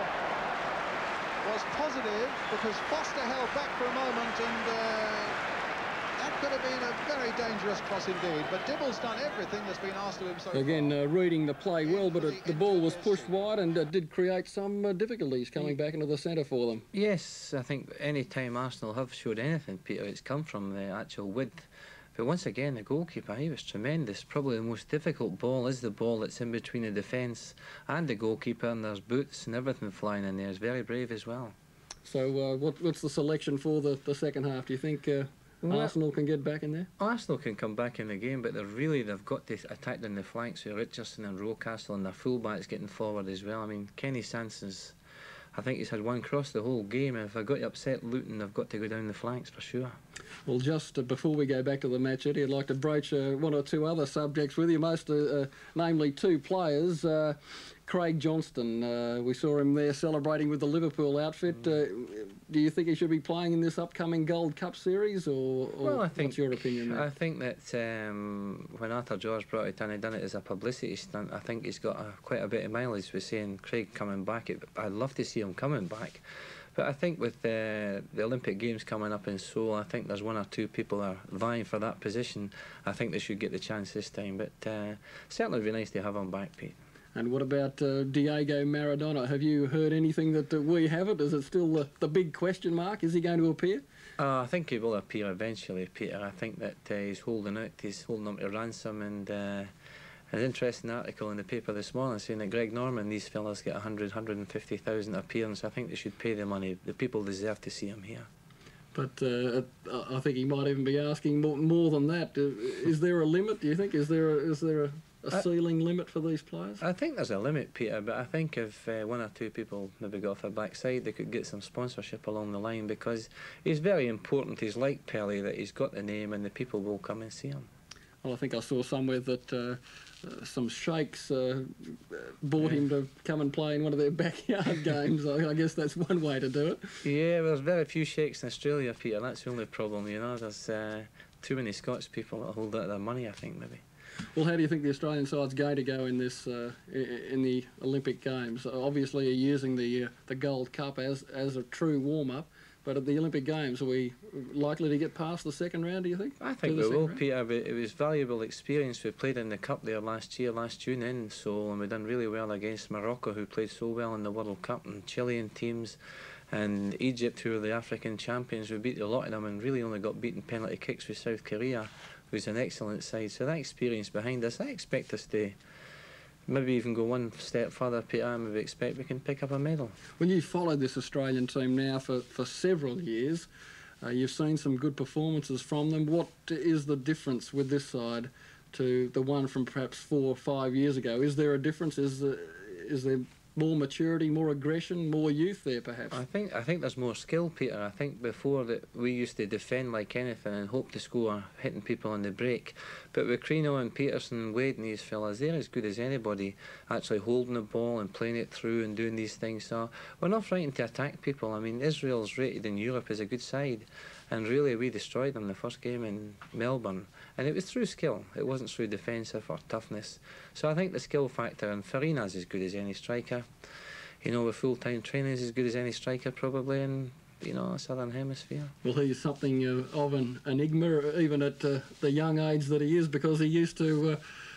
was positive because Foster held back for a moment, and that could have been a very dangerous cross indeed. But Dibble's done everything that's been asked of him so far. Again, reading the play well, but the ball was pushed wide and did create some difficulties coming back into the centre for them. Yes, I think any time Arsenal have showed anything, Peter, it's come from the actual width. But once again, the goalkeeper, he was tremendous. Probably the most difficult ball is the ball that's in between the defence and the goalkeeper, and there's boots and everything flying in there. It's very brave as well. So what's the selection for the second half? Do you think Arsenal can get back in there? Arsenal can come back in the game, but they've got to attack on the flanks with Richardson and Rocastle, and their fullbacks getting forward as well. I mean, Kenny Sanson's, I think he's had one cross the whole game, and if they've got to upset Luton, they've got to go down the flanks for sure. Well, just before we go back to the match, Eddie, I'd like to broach one or two other subjects with you, namely two players. Craig Johnston, we saw him there celebrating with the Liverpool outfit. Do you think he should be playing in this upcoming Gold Cup series, or well, I think, what's your opinion there? I think that when Arthur George brought it in, he done it as a publicity stunt. I think he's got quite a bit of mileage with saying Craig coming back. I'd love to see him coming back. But I think with the Olympic Games coming up in Seoul, I think there's one or two people that are vying for that position. I think they should get the chance this time. But certainly it'd be nice to have him back, Pete. And what about Diego Maradona? Have you heard anything that we haven't? Is it still the big question mark? Is he going to appear? I think he will appear eventually, Peter. I think that he's holding out. He's holding them to ransom. And an interesting article in the paper this morning saying that Greg Norman, these fellas get 100, 150,000 appearance. I think they should pay the money. The people deserve to see him here. But I think he might even be asking more than that. Is there a limit, do you think? Is there a ceiling limit for these players? I think there's a limit, Peter, but I think if one or two people maybe got off their backside, they could get some sponsorship along the line, because he's very important. He's like Pelé, that he's got the name and the people will come and see him. Well, I think I saw somewhere that some sheikhs bought him to come and play in one of their backyard games. I guess that's one way to do it. Yeah, well, there's very few sheikhs in Australia, Peter. That's the only problem, you know. There's too many Scots people that hold out their money, I think, maybe. Well, how do you think the Australian side's going to go in this in the Olympic Games? Obviously, you're using the Gold Cup as a true warm-up, but at the Olympic Games, are we likely to get past the second round, do you think? I think we will, Peter. But it was valuable experience. We played in the Cup there last June in Seoul, and we done really well against Morocco, who played so well in the World Cup, and Chilean teams, and Egypt, who are the African champions. We beat a lot of them and really only got beaten penalty kicks with South Korea, who's an excellent side. So that experience behind us, I expect us to maybe even go one step further, Peter, and maybe expect we can pick up a medal. When you've followed this Australian team now for several years, you've seen some good performances from them. What is the difference with this side to the one from perhaps 4 or 5 years ago? Is there a difference? Is there more maturity, more aggression, more youth there perhaps? I think there's more skill, Peter. I think before that we used to defend like anything and hope to score hitting people on the break. But with Creano and Peterson and Wade and these fellas, they're as good as anybody actually holding the ball and playing it through and doing these things. So we're not frightened to attack people. I mean, Israel's rated in Europe as a good side, and really we destroyed them the first game in Melbourne, and it was through skill. It wasn't through defensive or toughness. So I think the skill factor, and Farina's as good as any striker. You know, with full-time training is as good as any striker probably in, you know, Southern Hemisphere. Well, he's something of an enigma, even at the young age that he is, because he used to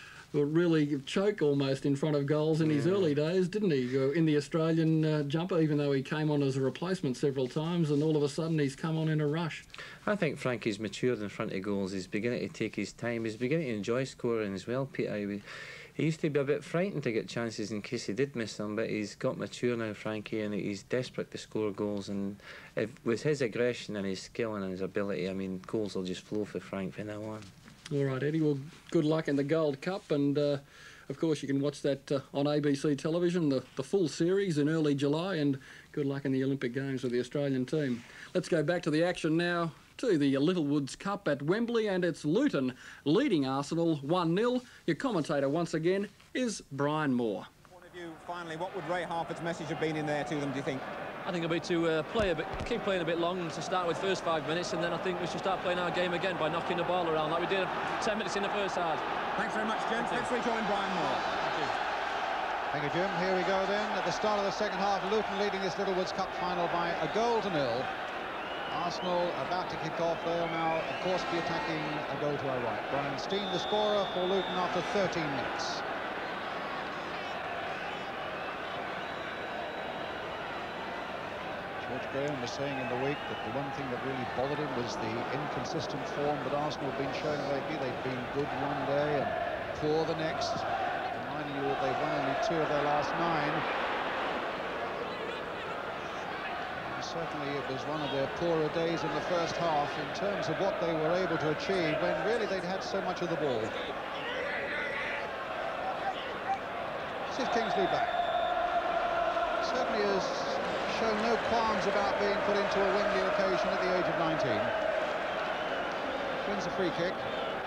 really choke almost in front of goals in his early days, didn't he? In the Australian jumper, even though he came on as a replacement several times, and all of a sudden he's come on in a rush. I think Frankie's matured in front of goals. He's beginning to take his time. He's beginning to enjoy scoring as well, Peter. He used to be a bit frightened to get chances in case he did miss them, but he's got mature now, Frankie, and he's desperate to score goals. And with his aggression and his skill and his ability, I mean, goals will just flow for Frank from now on. All right, Eddie, well, good luck in the Gold Cup, and of course you can watch that on ABC television, the full series in early July, and good luck in the Olympic Games with the Australian team. Let's go back to the action now, to the Littlewoods Cup at Wembley, and it's Luton leading Arsenal 1-0. Your commentator once again is Brian Moore. Point of view, finally, what would Ray Harford's message have been in there to them, do you think? I think it'll be to keep playing a bit long to start with first 5 minutes, and then I think we should start playing our game again by knocking the ball around like we did 10 minutes in the first half. Thanks very much, gents. Let's rejoin Brian Moore. Thank you. Thank you, Jim. Here we go then. At the start of the second half, Luton leading this Littlewoods Cup final by 1-0. Arsenal about to kick off. They'll now, of course, be attacking a goal to our right. Brian Steen, the scorer for Luton after 13 minutes. George Graham was saying in the week that the one thing that really bothered him was the inconsistent form that Arsenal have been showing lately. They've been good one day and poor the next. Reminding you that they've won only 2 of their last 9. Certainly it was one of their poorer days in the first half in terms of what they were able to achieve when really they'd had so much of the ball. This is Kingsley back. Certainly has shown no qualms about being put into a Wembley occasion at the age of 19. Wins a free kick.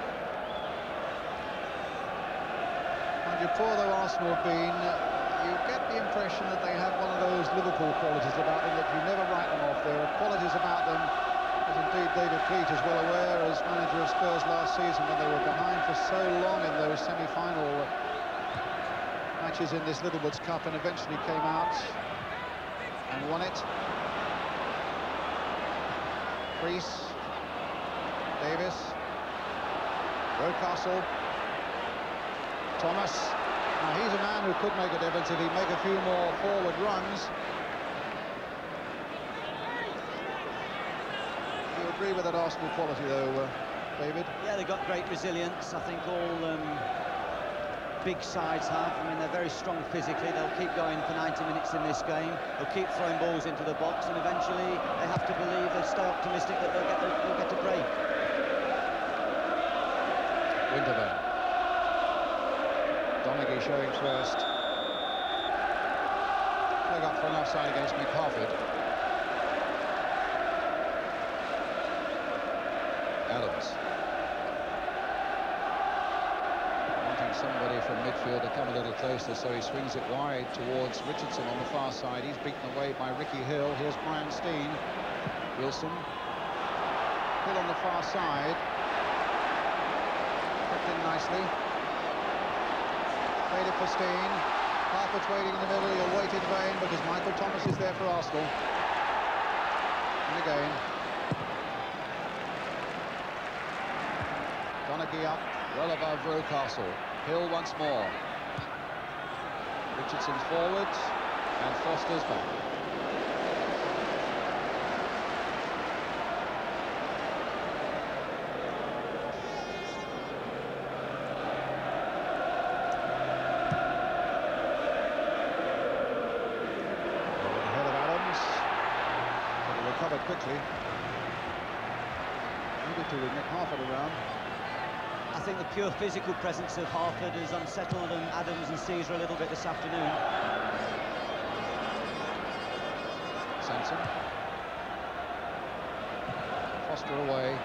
And you poor though Arsenal have been, you get the impression that they have one of those Liverpool qualities about them that you never write them off. There are qualities about them, as indeed David Cleat is well aware as manager of Spurs last season, when they were behind for so long in those semi-final matches in this Littlewoods Cup and eventually came out and won it. Priest, Davis, Rocastle, Thomas. Now, he's a man who could make a difference if he'd make a few more forward runs. Do you agree with that Arsenal quality, though, David? Yeah, they've got great resilience. I think all big sides have. I mean, they're very strong physically. They'll keep going for 90 minutes in this game. They'll keep throwing balls into the box, and eventually they have to believe, they stay optimistic that they'll get a break. Winterburn. Donaghy showing first. They got for an offside against Mick Harford. Adams. Wanting somebody from midfield to come a little closer, so he swings it wide towards Richardson on the far side. He's beaten away by Ricky Hill. Here's Brian Steen. Wilson. Hill on the far side. Kept in nicely. Played it for Steen. Harford's waiting in the middle. He'll wait in vain because Michael Thomas is there for Arsenal. And again. Donaghy up, well above Rocastle. Hill once more. Richardson's forwards, and Foster's back. Ahead of Adams. But he recovered quickly. Needed to with Nick Harford around. I think the pure physical presence of Harford has unsettled Adams and Caesar a little bit this afternoon. Sanson. Foster away.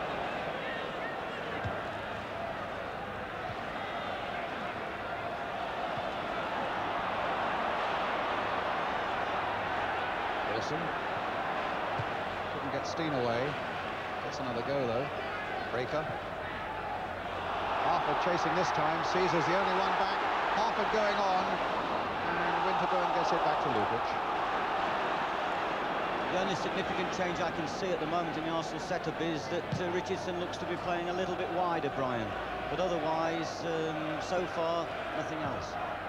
Wilson. Couldn't get Steen away. Gets another go though. Breaker. Harford chasing this time. Caesar's the only one back. Harford going on. And Winterburn gets it back to Lukic. The only significant change I can see at the moment in the Arsenal setup is that Richardson looks to be playing a little bit wider, Brian. But otherwise, so far, nothing else.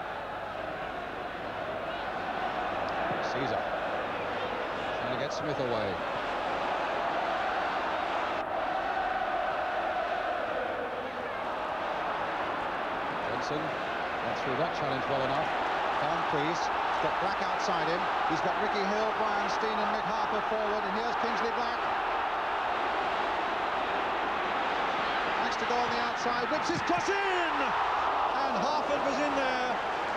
Caesar. Trying to get Smith away. Went through that challenge well enough. Found Cleese. He's got Black outside him. He's got Ricky Hill, Brian Steen and Mick Harford forward. And here's Kingsley Black. Likes to go on the outside. Whips his cross in! And Harford was in there.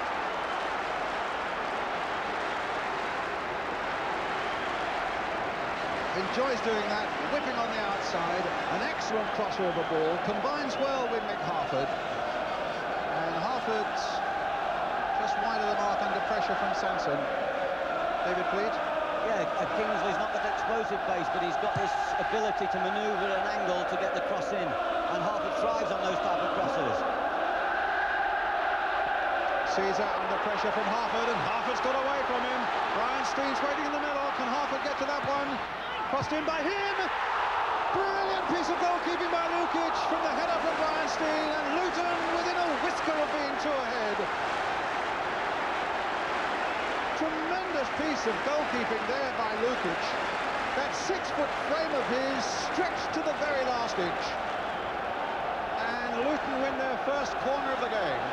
Enjoys doing that. Whipping on the outside. An excellent crossover ball. Combines well with Mick Harford. Just wide of the mark under pressure from Sanson. David Pleat? Yeah, Kingsley's not got explosive pace, but he's got this ability to manoeuvre an angle to get the cross in, and Harford thrives on those type of crosses. Caesar under pressure from Harford, and Harford's got away from him. Brian Steen's waiting in the middle. Can Harford get to that one? Crossed in by him. Brilliant piece of goalkeeping by Lukic from the header from Brian Steen, and Luton within a whisker of being two ahead. Tremendous piece of goalkeeping there by Lukic. That 6-foot frame of his stretched to the very last inch. And Luton win their first corner of the game.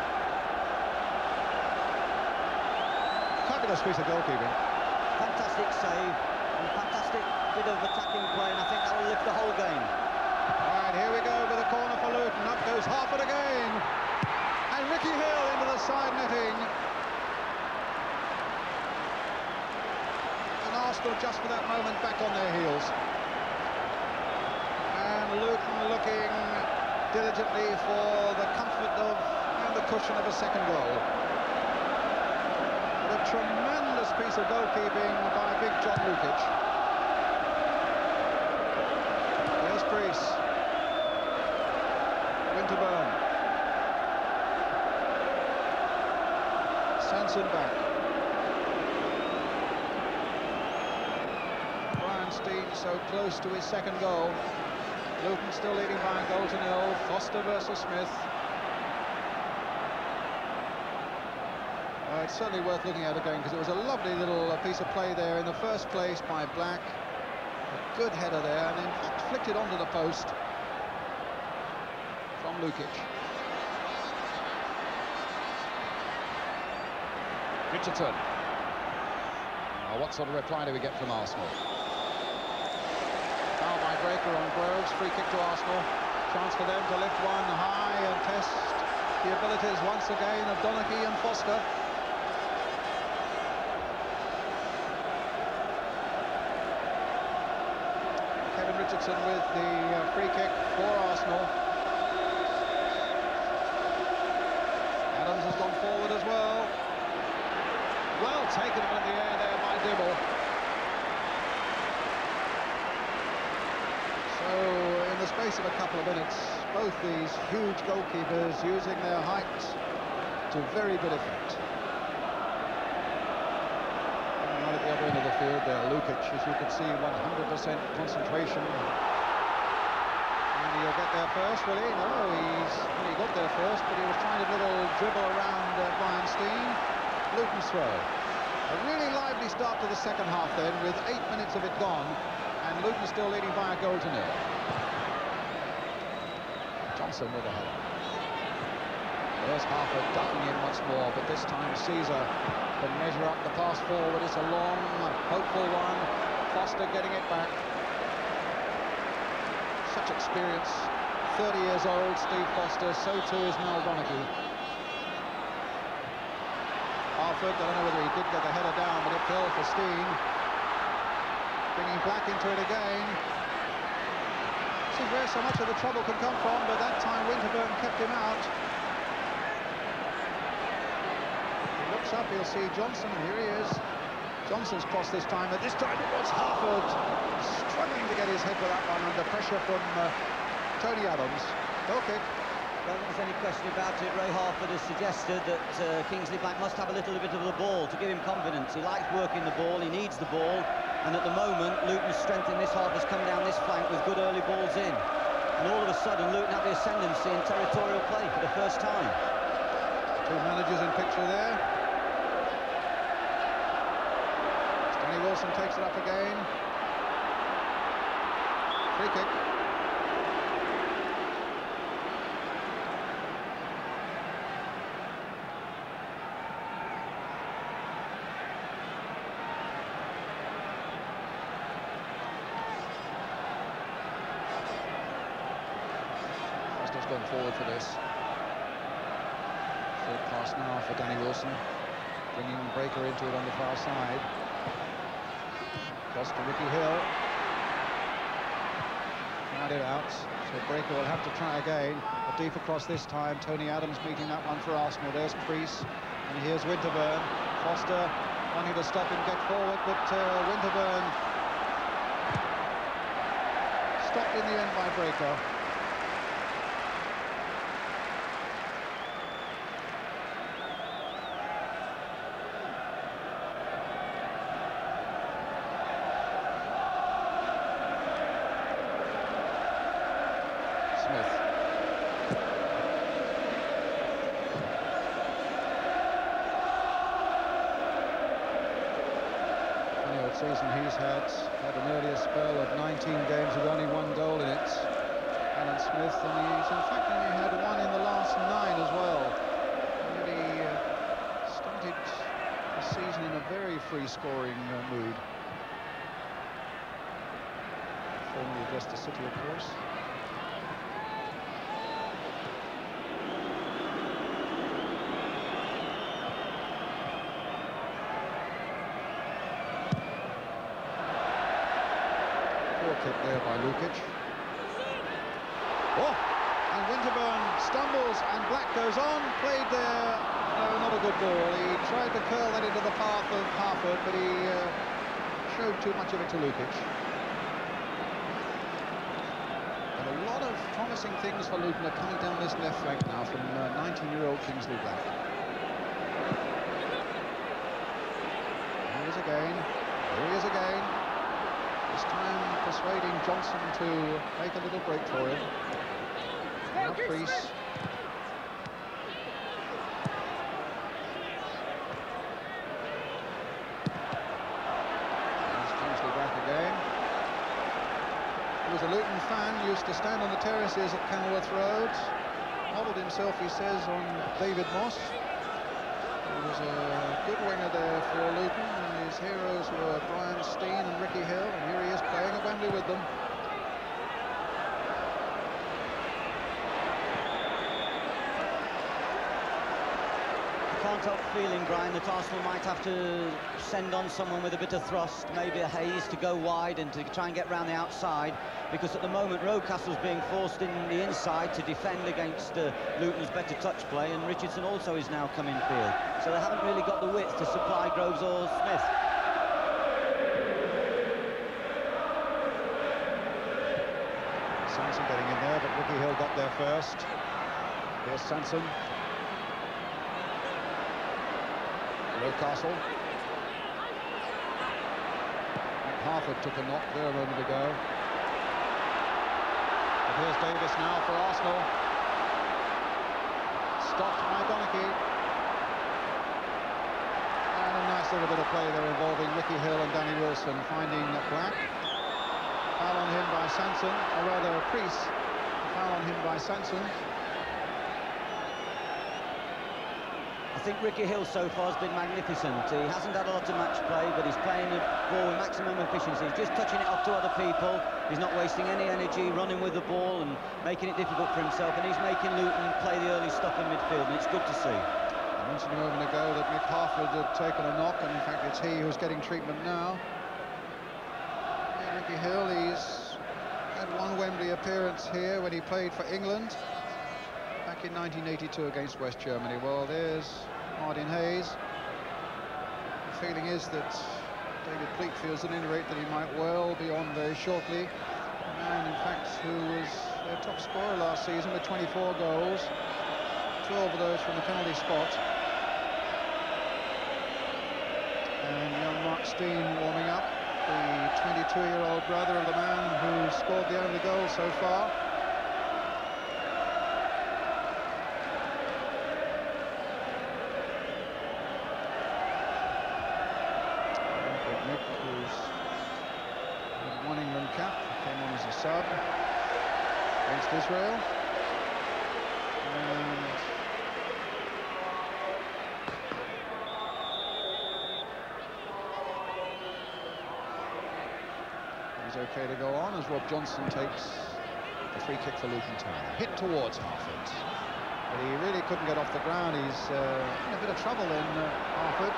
Fabulous piece of goalkeeping. Fantastic save, and fantastic bit of attacking play, and I think that will lift the whole game. All right, here we go with a corner for Luton. Up goes Harford again. And Ricky Hill into the side netting. And Arsenal just for that moment back on their heels. And Luton looking diligently for the comfort of and the cushion of a second goal. But a tremendous piece of goalkeeping by big John Lukic. Priest. Winterburn. Sanson back. Brian Steen so close to his second goal. Luton still leading by a goal to nil. Foster versus Smith. It's certainly worth looking at again because it was a lovely little piece of play there in the first place by Black. A good header there, and in fact flicked it onto the post from Lukic. Richardson. Now, what sort of reply do we get from Arsenal? Foul by Breaker on Groves. Free kick to Arsenal. Chance for them to lift one high and test the abilities once again of Donaghy and Foster. Richardson with the free kick for Arsenal. Adams has gone forward as well. Well taken out of the air there by Dibble. So, in the space of a couple of minutes, both these huge goalkeepers using their height to very good effect. And right at the other end of the field there, Lukic, as you can see, 100% concentration. And he'll get there first, will he? No, he got there first, but he was trying a little dribble around Brian Steen. Luton's throw. A really lively start to the second half then, with 8 minutes of it gone, and Luton still leading by a goal to nil. Johnson with a header. There's Harford ducking in once more, but this time Caesar can measure up the pass forward. It's a long, hopeful one. Foster getting it back. Such experience. 30 years old, Steve Foster. So too is Mel Donaghy. Harford, I don't know whether he did get the header down, but it fell for Steen. Bringing Black into it again. This is where so much of the trouble can come from, but that time Winterburn kept him out. He looks up, he'll see Johnson, and here he is. Johnson's crossed this time, but this time it was Harford struggling to get his head for that one under pressure from Tony Adams. Goal kick. Don't think there's any question about it. Ray Harford has suggested that Kingsley Black must have a little bit of the ball to give him confidence. He likes working the ball, he needs the ball, and at the moment Luton's strength in this half has come down this flank with good early balls in. And all of a sudden Luton have the ascendancy in territorial play for the first time. Two managers in picture there. Stanley Wilson takes it up again. Free kick. Gone forward for this. Third pass now for Danny Wilson, bringing Breaker into it on the far side. Cross to Ricky Hill. Tried it out, so Breaker will have to try again. A deep across this time. Tony Adams meeting that one for Arsenal. There's Priest, and here's Winterburn. Foster wanting to stop him get forward, but Winterburn stopped in the end by Breaker. Season he's had an earlier spell of 19 games with only 1 goal in it, Alan Smith, and he's in fact only had 1 in the last 9 as well. Really started the season in a very free-scoring mood. Formerly addressed the City, of course. Kick there by Lukic. Oh! And Winterburn stumbles and Black goes on. Played there. No, not a good ball. He tried to curl that into the path of Harford, but he showed too much of it to Lukic. And a lot of promising things for Luton are coming down this left flank now from 19-year-old Kingsley Black. Here he is again. Here he is again. This time persuading Johnson to make a little break for him. Now Priest. There's Kingsley back again. He was a Luton fan, used to stand on the terraces at Kenilworth Road. Modelled himself, he says, on David Moss. He was a good winger there for Luton, and his heroes were Brian Steen and Ricky Hill, and here he is playing at Wembley with them. You can't help feeling, Brian, that Arsenal might have to send on someone with a bit of thrust, maybe a Hayes to go wide and to try and get round the outside, because at the moment Rocastle's being forced in the inside to defend against Luton's better touch play, and Richardson also is now come in field. So they haven't really got the width to supply Groves or Smith. Sanson getting in there, but Ricky Hill got there first. Here's Sanson. Rocastle. Harford took a knock there a moment ago. But here's Davis now for Arsenal. Stopped by Donachie. And a nice little bit of play there involving Ricky Hill and Danny Wilson, finding Black. Foul on him by Sanson, or rather Priest. Foul on him by Sanson. I think Ricky Hill so far has been magnificent. He hasn't had a lot of match play, but he's playing the ball with maximum efficiency. He's just touching it off to other people. He's not wasting any energy running with the ball and making it difficult for himself, and he's making Luton play the early stuff in midfield, and it's good to see. I mentioned a moment ago that Mick Harford had taken a knock, and in fact it's he who's getting treatment now. Ricky Hill, he's had one Wembley appearance here when he played for England back in 1982 against West Germany. Well, there's Martin Hayes. The feeling is that David Pleat feels at any rate that he might well be on very shortly. A man, in fact, who was their top scorer last season with 24 goals, 12 of those from the penalty spot. And young Mark Steen warming up, the 22-year-old brother of the man who scored the only goal so far. Nick, who's won England cap, came on as a sub against Israel. And he's okay to go on as Rob Johnson takes the free kick for Luton Town. Hit towards Harford, but he really couldn't get off the ground. He's in a bit of trouble in Harford.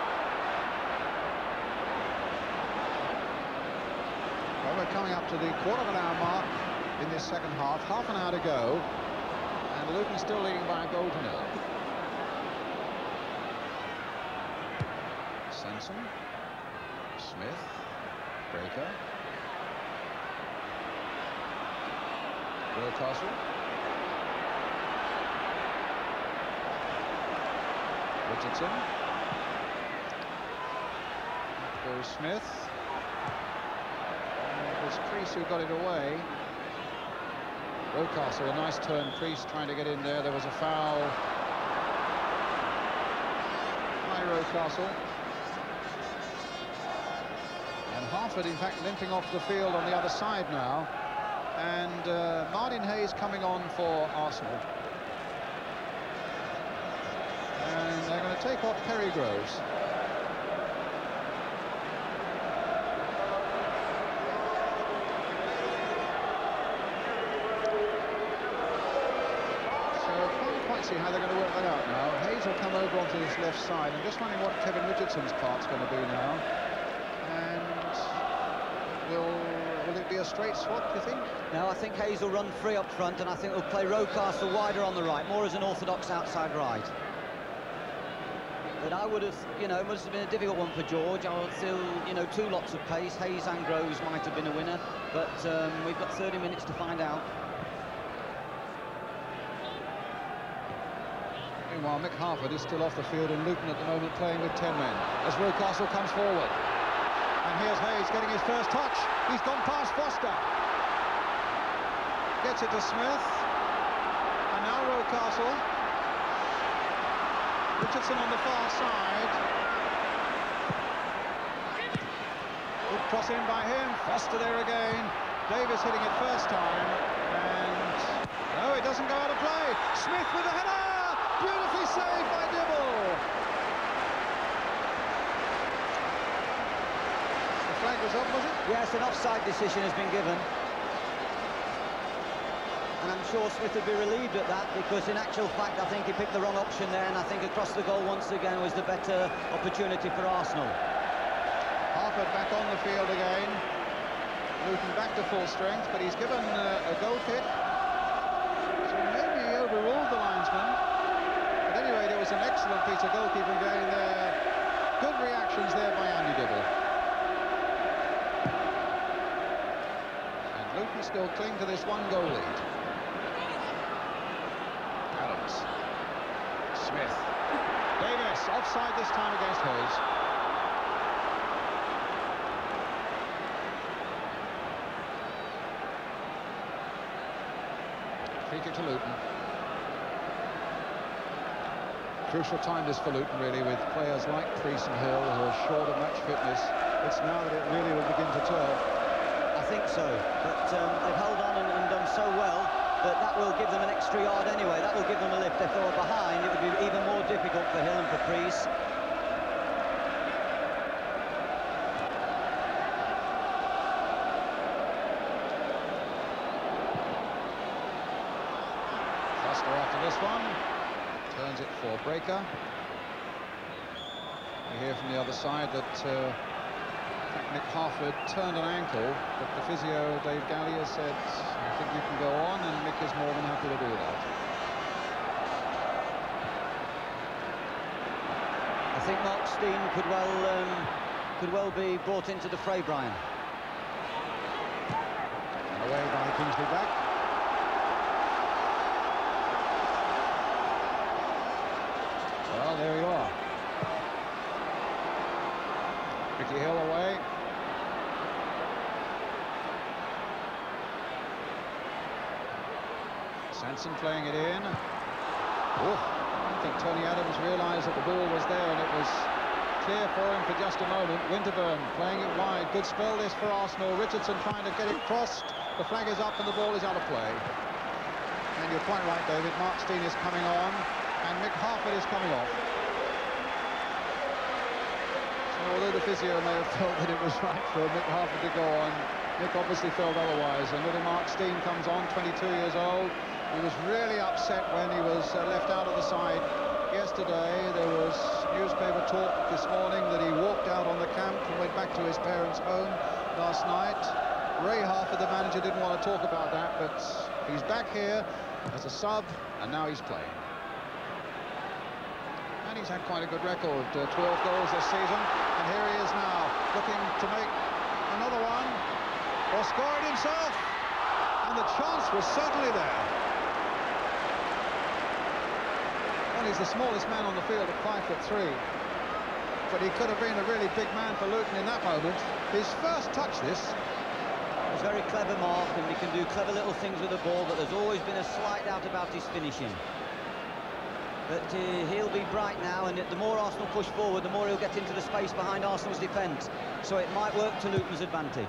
Well, we're coming up to the quarter of an hour mark in this second half. Half an hour to go, and Luton still leading by a goal to nil. Sanson, Smith, Breaker. Rocastle. Richardson. Goes Smith. And it was Priest who got it away. Rocastle, a nice turn. Priest trying to get in there. There was a foul by Rocastle. And Harford, in fact, limping off the field on the other side now. And Martin Hayes coming on for Arsenal. And they're going to take off Perry Groves. So I can't quite see how they're going to work that out now. Hayes will come over onto this left side. I'm just wondering what Kevin Richardson's part's going to be now. And will it be a straight swap, do you think? No, I think Hayes will run free up front, and I think we'll play Rocastle wider on the right, more as an orthodox outside right. But I would have, you know, it must have been a difficult one for George. I would feel, you know, two lots of pace. Hayes and Groves might have been a winner, but we've got 30 minutes to find out. Meanwhile, Mick Harford is still off the field, and Luton at the moment playing with 10 men as Rocastle comes forward. And here's Hayes getting his first touch. He's gone past Foster. Gets it to Smith. And now Rocastle. Richardson on the far side. Good cross in by him. Foster there again. Davis hitting it first time. And no, it doesn't go out of play. Smith with a header. Beautifully saved by Dibble. Flag was up, was it? Yes, an offside decision has been given. And I'm sure Smith would be relieved at that, because in actual fact I think he picked the wrong option there, and I think across the goal once again was the better opportunity for Arsenal. Harford back on the field again. Luton back to full strength, but he's given a goal kick. So maybe he overruled the linesman. But anyway, there was an excellent piece of goalkeeping going there. Good reactions there by Andy Dibble. And Luton still cling to this one-goal lead. Adams. Smith. Davis, offside this time against Hayes. Free kick to Luton. Crucial time this for Luton, really, with players like Priest and Hill who are short of match fitness. It's now that it really will begin to tell. I think so, but they've held on and done so well that that will give them an extra yard anyway. That will give them a lift. If they were behind, it would be even more difficult for Hill and for Priest. After this one, turns it for Breaker. We hear from the other side that Mick Harford turned an ankle, but the physio Dave Gallier said, I think you can go on, and Mick is more than happy to do that. I think Mark Steen could well be brought into the fray, Brian. Away by Kingsley back. Well, there you are. Ricky Hill away. Sanson playing it in. Oh, I think Tony Adams realised that the ball was there and it was clear for him for just a moment. Winterburn playing it wide. Good spell this for Arsenal. Richardson trying to get it crossed. The flag is up and the ball is out of play. And you're quite right, David. Mark Steen is coming on and Mick Harford is coming off. So although the physio may have felt that it was right for Mick Harford to go on, Mick obviously felt otherwise. And little Mark Steen comes on, 22 years old. He was really upset when he was left out of the side yesterday. There was newspaper talk this morning that he walked out on the camp and went back to his parents' home last night. Ray Harford, the manager, didn't want to talk about that, but he's back here as a sub, and now he's playing. And he's had quite a good record, 12 goals this season, and here he is now, looking to make another one, or score it himself, and the chance was certainly there. He's the smallest man on the field at 5'3", but he could have been a really big man for Luton in that moment. His first touch, this. He's very clever, Mark, and he can do clever little things with the ball, but there's always been a slight doubt about his finishing. But he'll be bright now, and the more Arsenal push forward, the more he'll get into the space behind Arsenal's defence, so it might work to Luton's advantage.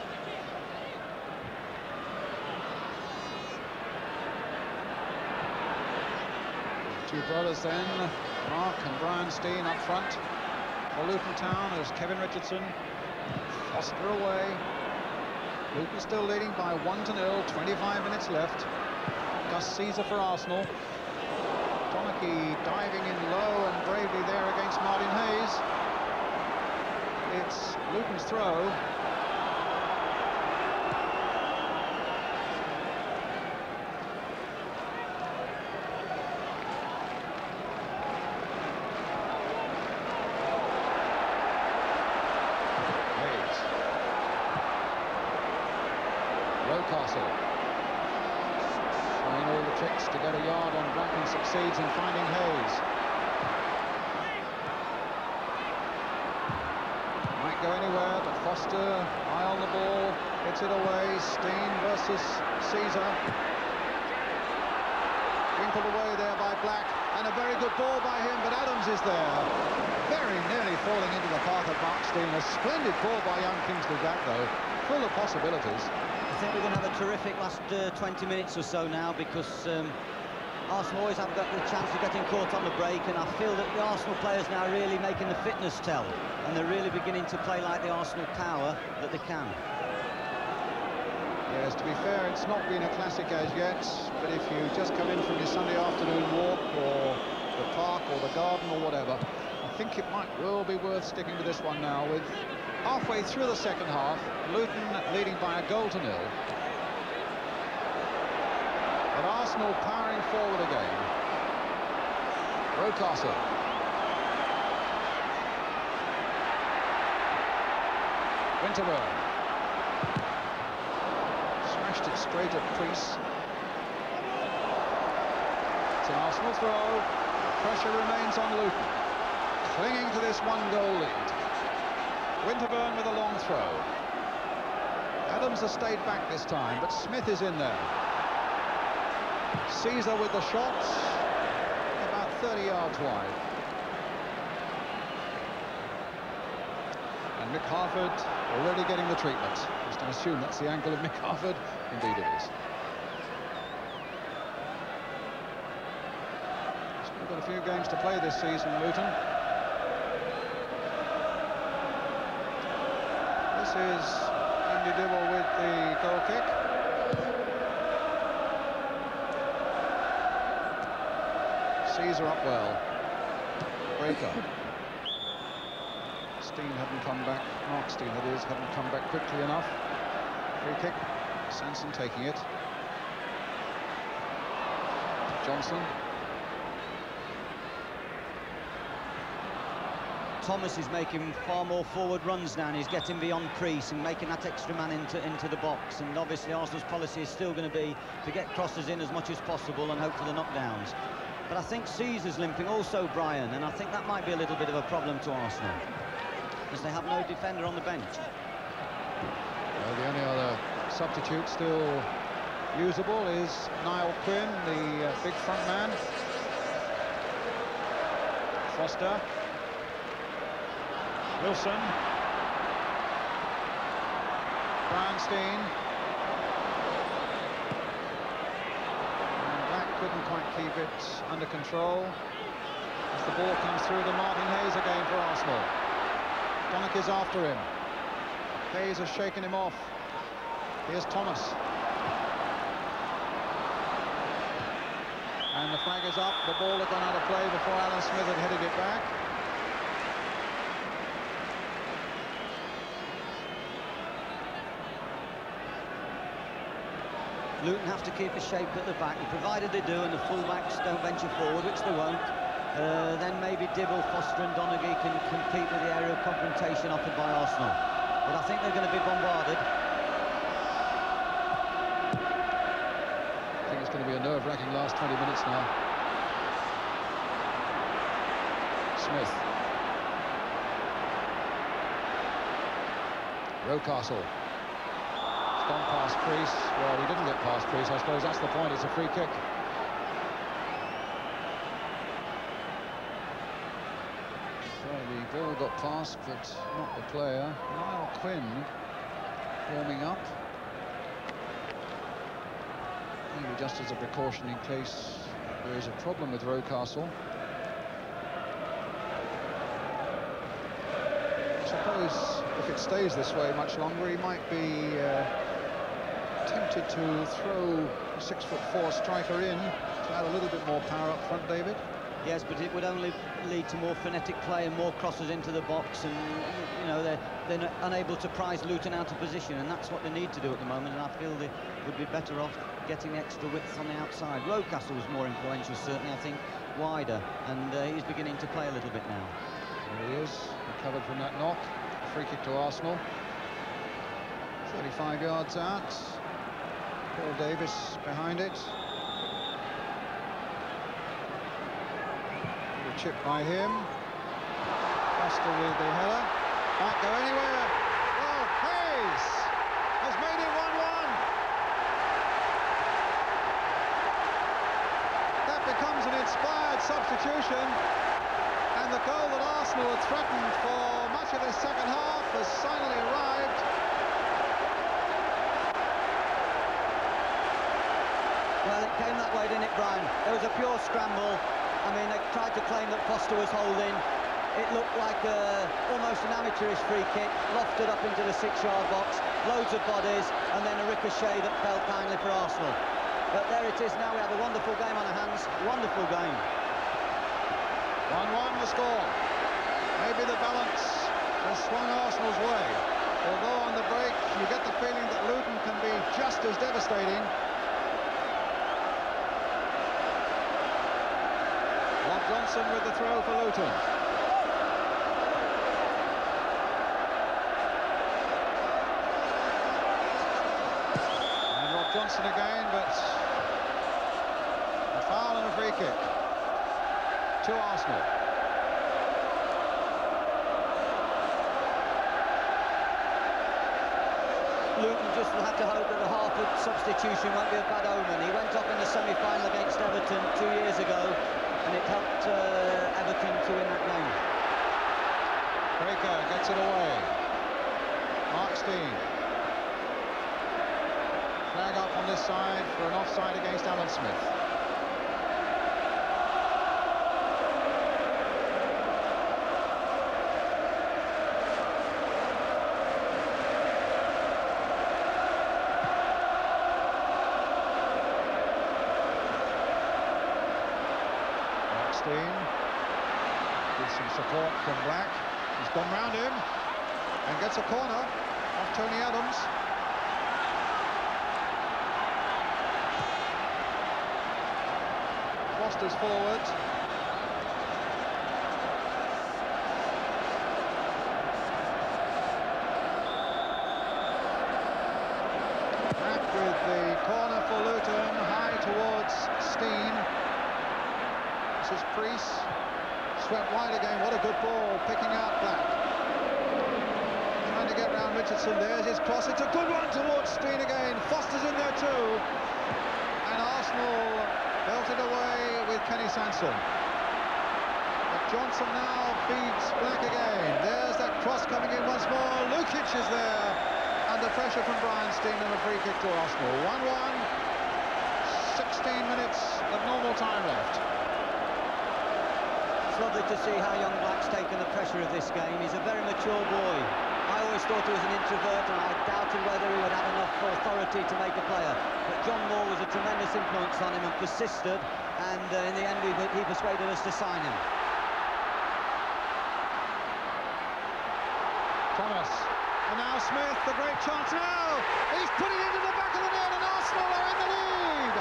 Two brothers then, Mark and Brian Steen up front for Luton Town as Kevin Richardson. Foster away. Luton still leading by 1-0, 25 minutes left. Gus Caesar for Arsenal. Donachie diving in low and bravely there against Martin Hayes. It's Luton's throw. Rocastle trying all the tricks to get a yard on Black and succeeds in finding Hayes. Might go anywhere, but Foster, eye on the ball, gets it away. Steen versus Caesar. Winkled away there by Black, and a very good ball by him, but Adams is there. Very nearly falling into the path of Mark Steen. A splendid ball by young Kingsley Black, though, full of possibilities. I think we're going to have a terrific last 20 minutes or so now, because Arsenal always have got the chance of getting caught on the break, and I feel that the Arsenal players now are really making the fitness tell, and they're really beginning to play like the Arsenal power that they can. Yes, to be fair, it's not been a classic as yet, but if you just come in from your Sunday afternoon walk or the park or the garden or whatever, I think it might well be worth sticking with this one now. With halfway through the second half, Luton leading by a goal to nil. But Arsenal powering forward again. Rocastle. Winterburn. Smashed it straight at Priest. It's an Arsenal throw. Pressure remains on Luton. Clinging to this one-goal lead. Winterburn with a long throw. Adams has stayed back this time, but Smith is in there. Caesar with the shots, about 30 yards wide. And Mick Harford already getting the treatment. Just I assume that's the ankle of Mick Harford. Indeed it is. Still got a few games to play this season, Luton. This is Andy Dibble with the goal kick. Caesar up well. Breaker. Steen hadn't come back. Mark Steen, that is, hadn't come back quickly enough. Free kick. Sanson taking it. Johnson. Thomas is making far more forward runs now, and he's getting beyond crease and making that extra man into the box. And obviously Arsenal's policy is still going to be to get crosses in as much as possible and hope for the knockdowns. But I think Caesar's limping also, Brian, and I think that might be a little bit of a problem to Arsenal, because they have no defender on the bench. Well, the only other substitute still usable is Niall Quinn, the big front man. Foster. Wilson. Brian Steen. And Black couldn't quite keep it under control as the ball comes through to Martin Hayes again for Arsenal. Donnock is after him. Hayes has shaken him off. Here's Thomas. And the flag is up. The ball had gone out of play before Alan Smith had headed it back. Luton have to keep a shape at the back, and provided they do and the full-backs don't venture forward, which they won't, then maybe Dibble, Foster and Donaghy can compete with the aerial confrontation offered by Arsenal. But I think they're going to be bombarded. I think it's going to be a nerve-wracking last 20 minutes now. Smith. Rocastle. Gone past Priest. Well, he didn't get past Priest. I suppose that's the point. It's a free kick. Well, the ball got past, but not the player. Niall Quinn warming up. Maybe just as a precaution in case there is a problem with Rocastle. I suppose if it stays this way much longer, he might be tempted to throw a 6'4" striker in to add a little bit more power up front, David. Yes, but it would only lead to more frenetic play and more crosses into the box, and you know they're unable to prize Luton out of position, and that's what they need to do at the moment. And I feel they would be better off getting the extra width on the outside. Rocastle was more influential, certainly, I think, wider, and he's beginning to play a little bit now. There he is, recovered from that knock. Free kick to Arsenal. 35 yards out. Paul Davis behind it. Little chip by him. Foster with the header. Might go anywhere. Oh, Hayes has made it 1-1. That becomes an inspired substitution. And the goal that Arsenal had threatened for much of this second half has finally arrived. Well, it came that way, didn't it, Brian? There was a pure scramble. I mean, they tried to claim that Foster was holding. It looked like almost an amateurish free kick, lofted up into the 6-yard box, loads of bodies, and then a ricochet that fell kindly for Arsenal. But there it is now. We have a wonderful game on our hands. Wonderful game. 1-1 the score. Maybe the balance has swung Arsenal's way. Although on the break, you get the feeling that Luton can be just as devastating. Rob Johnson with the throw for Luton. And Rob Johnson again, but a foul and a free kick to Arsenal. Luton just will have to hope that the Harford substitution won't be a bad omen. He went off in the semi-final against Everton 2 years ago, and it helped Everton to win that game. Breaker gets it away. Mark Stein. Flag up on this side for an offside against Alan Smith. With some support from Black. He's gone round him and gets a corner off Tony Adams. Foster's forward. Back with the corner for Luton, high towards Steen. This is Priest. Swept wide again. What a good ball, picking out Black. Trying to get round Richardson. There's his cross. It's a good one towards Steen again. Foster's in there too. And Arsenal belted away with Kenny Sansom. But Johnson now feeds Black again. There's that cross coming in once more. Lukic is there. Under pressure from Brian Steen and a free kick to Arsenal. 1-1. 16 minutes of normal time left. It's lovely to see how young Black's taken the pressure of this game. He's a very mature boy. I always thought he was an introvert, and I doubted whether he would have enough authority to make a player. But John Moore was a tremendous influence on him and persisted, and in the end he persuaded us to sign him. Thomas, and now Smith, the great chance now! He's put it into the back of the net, and Arsenal are in the lead!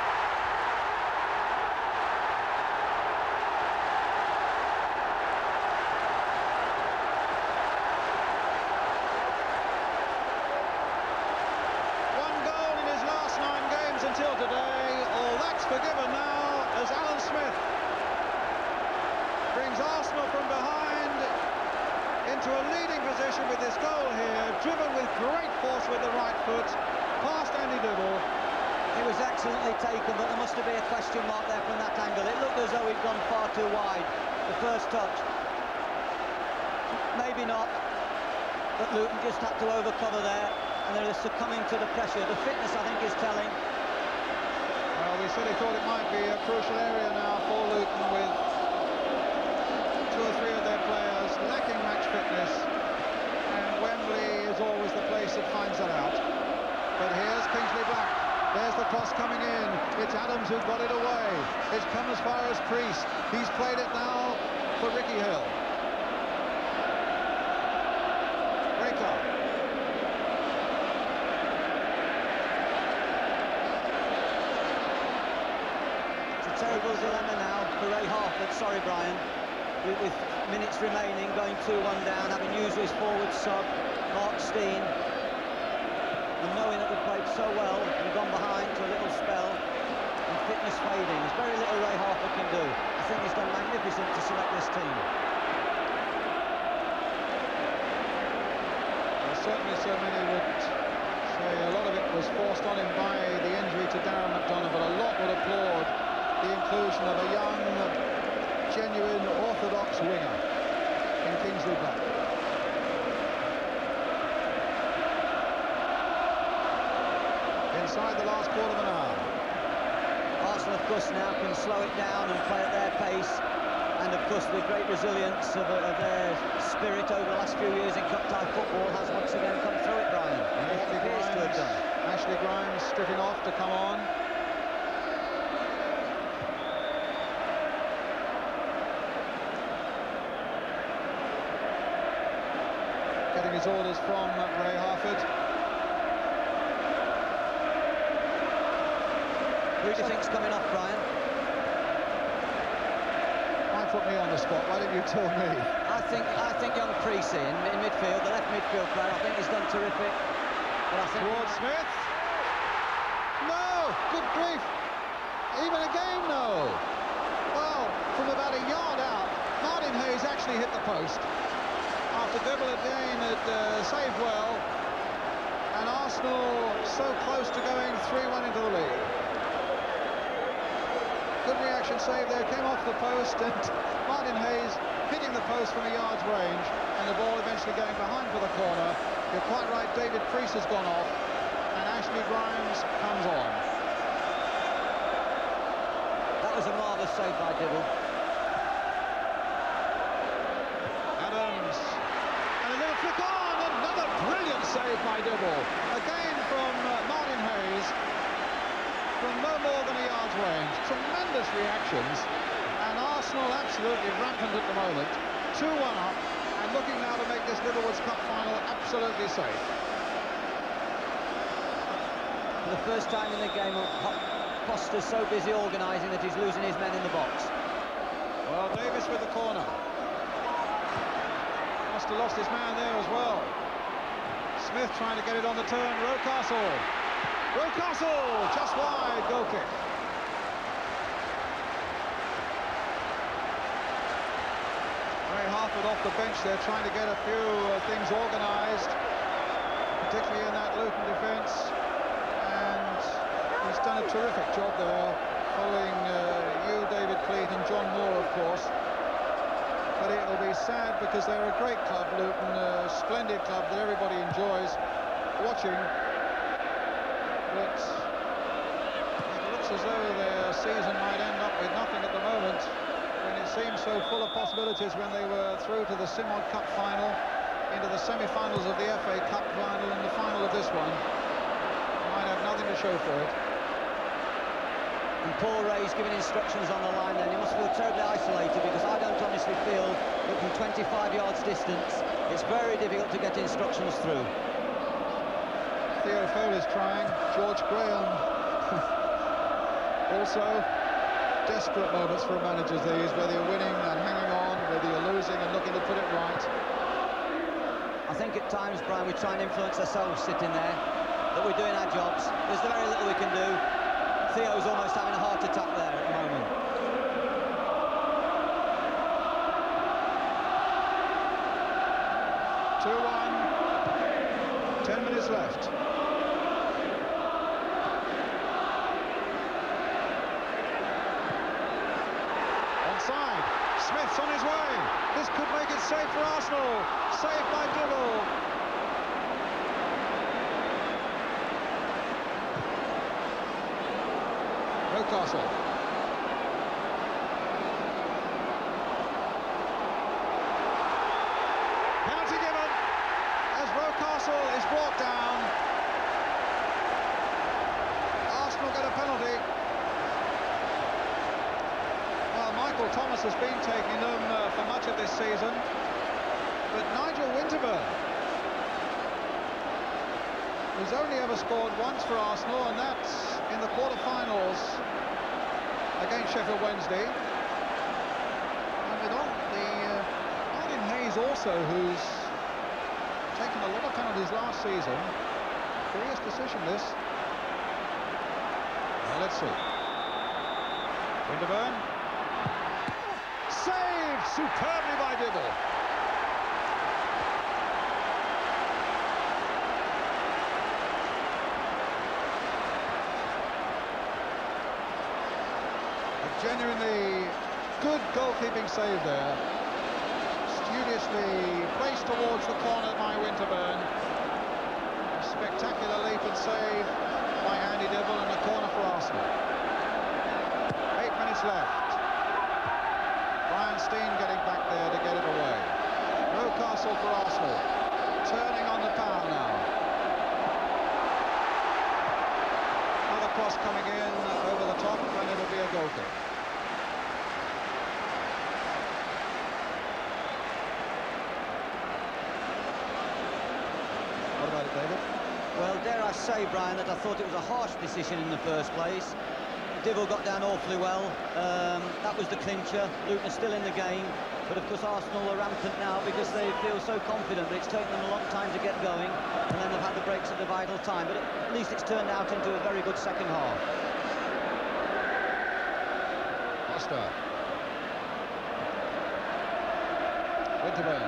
Until today, all that's forgiven now as Alan Smith brings Arsenal from behind into a leading position with this goal here, driven with great force with the right foot, past Andy Dibble. It was excellently taken, but there must have been a question mark there from that angle. It looked as though he'd gone far too wide, the first touch. Maybe not, but Luton just had to overcover there, and they're succumbing to the pressure. The fitness, I think, is telling. Well, we said he thought it might be a crucial area now for Luton, with 2 or 3 of their players lacking match fitness, and Wembley is always the place that finds that out. But here's Kingsley Black. There's the cross coming in. It's Adams who got it away. It's come as far as Priest. He's played it now for Ricky Hill. Breaker. Terrible dilemma now for Ray Harford. Sorry, Brian. With minutes remaining, going 2-1 down, having used his forward sub, Mark Steen, and knowing that we played so well and gone behind to a little spell, and fitness fading. There's very little Ray Harford can do. I think he's done magnificent to select this team. Well, certainly so many would say a lot of it was forced on him by the injury to Darren McDonough, but a lot would applaud the inclusion of a young, genuine, orthodox winger in Kingsley Black. Inside the last quarter of an hour. Arsenal, of course, now can slow it down and play at their pace. And of course, the great resilience of their spirit over the last few years in cup-tie football has once again come through it, Brian. Ashley Grimes stripping off to come on. Getting his orders from Ray Harford. Who do you think's coming off, Brian? Put me on the spot, why didn't you tell me? I think young Creasy in midfield, the left midfield player, I think he's done terrific. But I think towards Smith. No! Good grief! Even again, no! Well, from about a yard out, Martin Hayes actually hit the post. After Dibble again had saved well, and Arsenal so close to going 3-1 into the lead. Good reaction save there, came off the post, and Martin Hayes hitting the post from a yard's range, and the ball eventually going behind for the corner. You're quite right, David Priest has gone off, and Ashley Grimes comes on. That was a marvellous save by Dibble. Adams, and a little flick on, another brilliant save by Dibble. Again from Martin Hayes. From no more than a yard's range. Tremendous reactions, and Arsenal absolutely rampant at the moment. 2-1 up, and looking now to make this Liverpool's Cup final absolutely safe. For the first time in the game, Foster's so busy organising that he's losing his men in the box. Well, Davis with the corner. Must have lost his man there as well. Smith trying to get it on the turn. Rocastle, just wide, goal kick. Ray Harford off the bench there, trying to get a few things organised, particularly in that Luton defence, and he's done a terrific job there, following you, David Cleat, and John Moore, of course. But it'll be sad because they're a great club, Luton, a splendid club that everybody enjoys watching. But it looks as though their season might end up with nothing at the moment, when it seemed so full of possibilities when they were through to the Simod Cup final, into the semi-finals of the FA Cup final, and the final of this one. Might have nothing to show for it. And Paul Ray's giving instructions on the line then. He must feel terribly isolated, because I don't honestly feel that from 25 yards distance it's very difficult to get instructions through. Theo Foley's trying, George Graham also. Desperate moments for a manager these, whether you're winning and hanging on, whether you're losing and looking to put it right. I think at times, Brian, we try and influence ourselves sitting there, that we're doing our jobs. There's very little we can do. Theo's almost having a heart attack there at the moment. (2-1), 10 minutes left. Onside, Smith's on his way. This could make it safe for Arsenal. Saved by Dibble. Rocastle. Penalty given as Rocastle is brought down. Arsenal get a penalty. Well, Michael Thomas has been taking them for much of this season, but Nigel Winterburn, who's only ever scored once for Arsenal, and that's in the quarter-finals against Sheffield Wednesday. And with Martin Hayes also, who's taken a lot of penalties last season. Curious decision, this. Well, let's see. Winterburn. Saved superbly by Dibble. Genuinely good goalkeeping save there. Studiously placed towards the corner by Winterburn. A spectacular leap and save by Andy Dibble, and a corner for Arsenal. 8 minutes left. Brian Steen getting back there to get it away. Rocastle for Arsenal, turning on the power now. Another cross coming in over the top, and it'll be a goal kick. What about it, David? Well, dare I say, Brian, that I thought it was a harsh decision in the first place. Dibble got down awfully well. That was the clincher. Luton are still in the game, but of course Arsenal are rampant now because they feel so confident that it's taken them a long time to get going, and then they've had the breaks at the vital time. But at least it's turned out into a very good second half. Foster. Winterburn.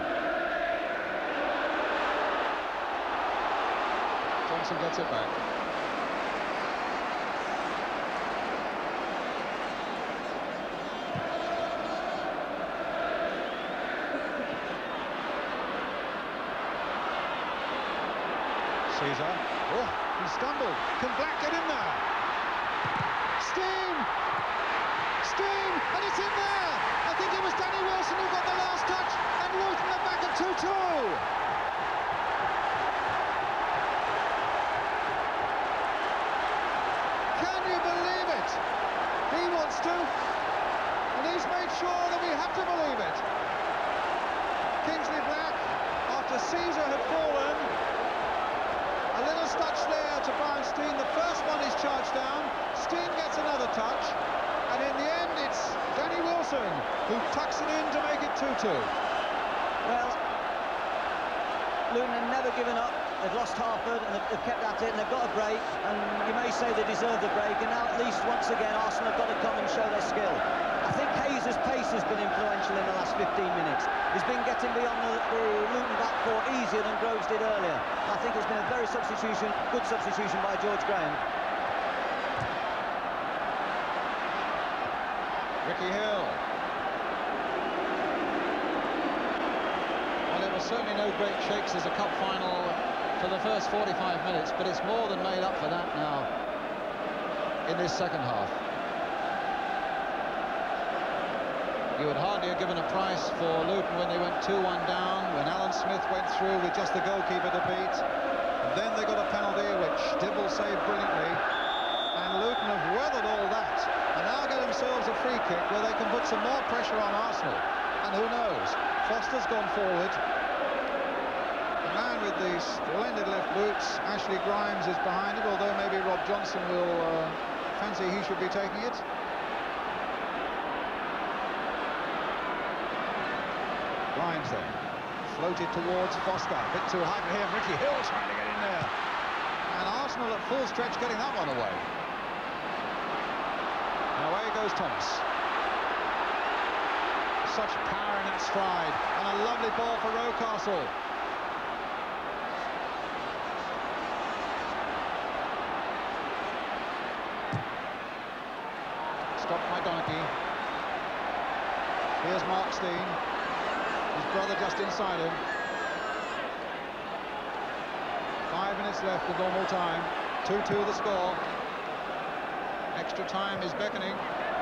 Johnson gets it back. Caesar. Oh, he stumbled. Can Black get in there? Steen! Steen! And it's in there! I think it was Danny Wilson who got the last touch, and Luton are back at 2-2. Can you believe it? He wants to, and he's made sure that we have to believe it. Kingsley Black, after Caesar had fallen, a little touch there to Brian Steen. The first one is charged down. Steen gets another touch, and in the end it's Danny Wilson who tucks it in to make it 2-2. Well, Luton have never given up. They've lost Harford and they've kept at it, and they've got a break, and you may say they deserve the break, and now at least once again Arsenal have got to come and show their skill. I think Hayes' pace has been influential in the last 15 minutes. He's been getting beyond the Luton back four easier than Groves did earlier. I think it's been a very good substitution by George Graham. Ricky Hill. Well, it was certainly no great shakes as a cup final for the first 45 minutes, but it's more than made up for that now in this second half. You would hardly have given a price for Luton when they went 2-1 down, when Alan Smith went through with just the goalkeeper to beat. And then they got a penalty, which Dibble saved brilliantly. And Luton have weathered all that, and now get themselves a free kick where they can put some more pressure on Arsenal. And who knows? Foster's gone forward. The man with the splendid left boots, Ashley Grimes, is behind it, although maybe Rob Johnson will fancy he should be taking it. Grimes then, floated towards Foster, a bit too high for him. Ricky Hill trying to get in there. And Arsenal at full stretch getting that one away. And away goes Thomas. Such power in that stride, and a lovely ball for Rocastle. Stopped by Donaghy. Here's Mark Steen. His brother just inside him. 5 minutes left of normal time. 2-2 the score. Extra time is beckoning.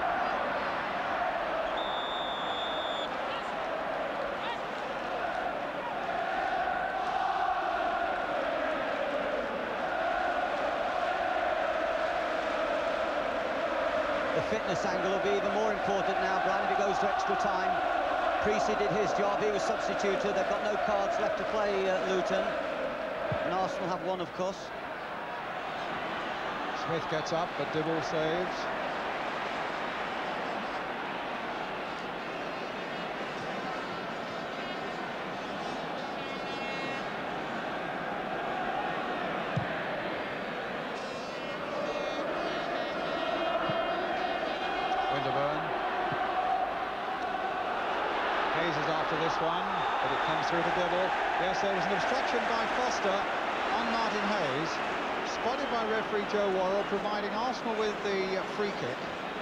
The fitness angle will be even more important now, Brian, if it goes to extra time. Preece did his job, he was substituted. They've got no cards left to play at Luton, and Arsenal have one, of course. Smith gets up, but Dibble saves. Winterburn. Hayes is after this one, but it comes through to Dibble. Yes, there was an obstruction by Foster on Martin Hayes, spotted by referee Joe Worrell, providing Arsenal with the free kick.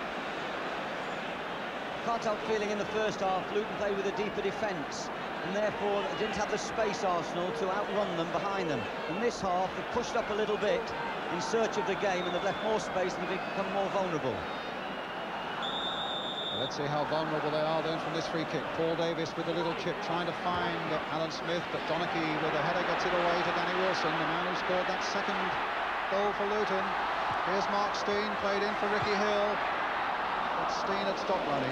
Can't help feeling in the first half Luton played with a deeper defence, and therefore they didn't have the space, Arsenal, to outrun them behind them. In this half they've pushed up a little bit in search of the game, and they've left more space and they've become more vulnerable. Let's see how vulnerable they are then from this free kick. Paul Davis with a little chip trying to find Alan Smith, but Donachie with a header gets it away to Danny Wilson, the man who scored that second goal for Luton. Here's Mark Stein, played in for Ricky Hill, but Stein had stopped running.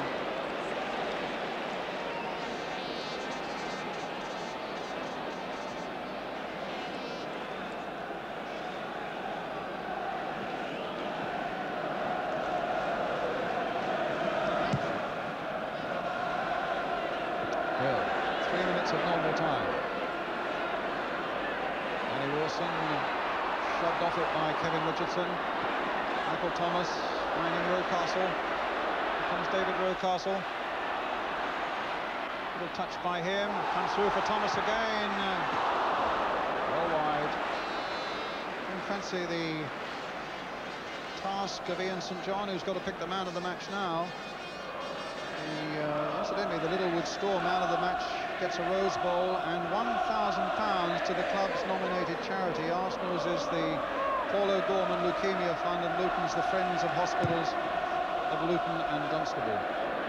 Hill, 3 minutes of normal time. Danny Wilson shoved off it by Kevin Richardson. Michael Thomas finding Rocastle. Here comes David Rocastle. Little touch by him. Comes through for Thomas again. Well wide. I don't fancy the task of Ian St John, who's got to pick the man of the match now. Incidentally, the Littlewood Store man of the match gets a Rose Bowl and £1,000 to the club's nominated charity. Arsenal's is the Paul O'Gorman Leukemia Fund, and Luton's the Friends of Hospitals of Luton and Dunstable.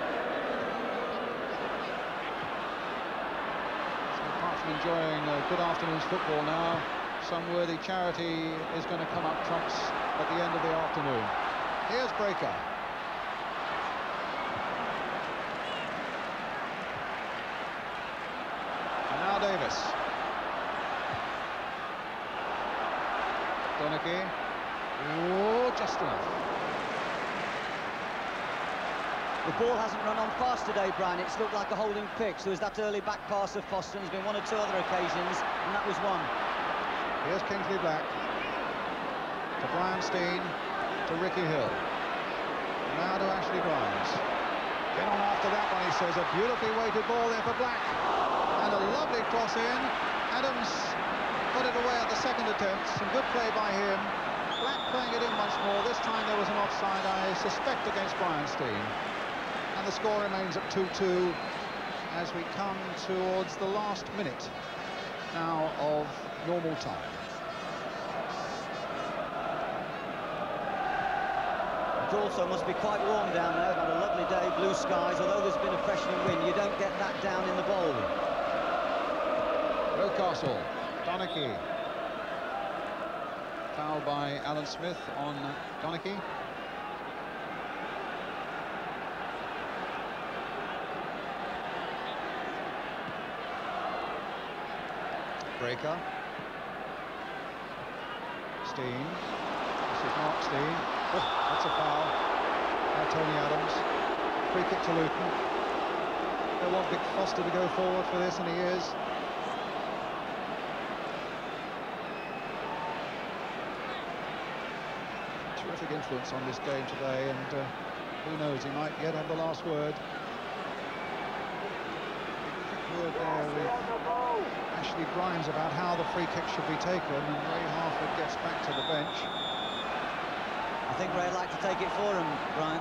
So apart from enjoying good afternoon's football now, some worthy charity is going to come up trumps at the end of the afternoon. Here's Breaker. Davis. Donachie. Oh, just enough. The ball hasn't run on fast today, Brian. It's looked like a holding pick. So there's that early back pass of Foster. There's been 1 or 2 other occasions, and that was one. Here's Kingsley Black. To Brian Stein. To Ricky Hill. Now to Ashley Grimes. Get on after that one, he says. A beautifully weighted ball there for Black. And a lovely cross in. Adams got it away at the second attempt. Some good play by him. Black playing it in once more. This time there was an offside, I suspect, against Brian Stein. And the score remains at 2-2 as we come towards the last minute now of normal time. It also must be quite warm down there. We've had a lovely day, blue skies. Although there's been a freshening wind, you don't get that down in the bowl. Rocastle, Donachie. Foul by Alan Smith on Donachie. Breaker. Stein. This is Mark Stein. Oh, that's a foul by Tony Adams. Free kick to Luton. They want Vic Foster to go forward for this, and he is. Terrific influence on this game today, and who knows, he might yet have the last word. Quick word there with Ashley Grimes about how the free kick should be taken, and Ray Harford gets back to the bench. I think Ray'd like to take it for him, Brian.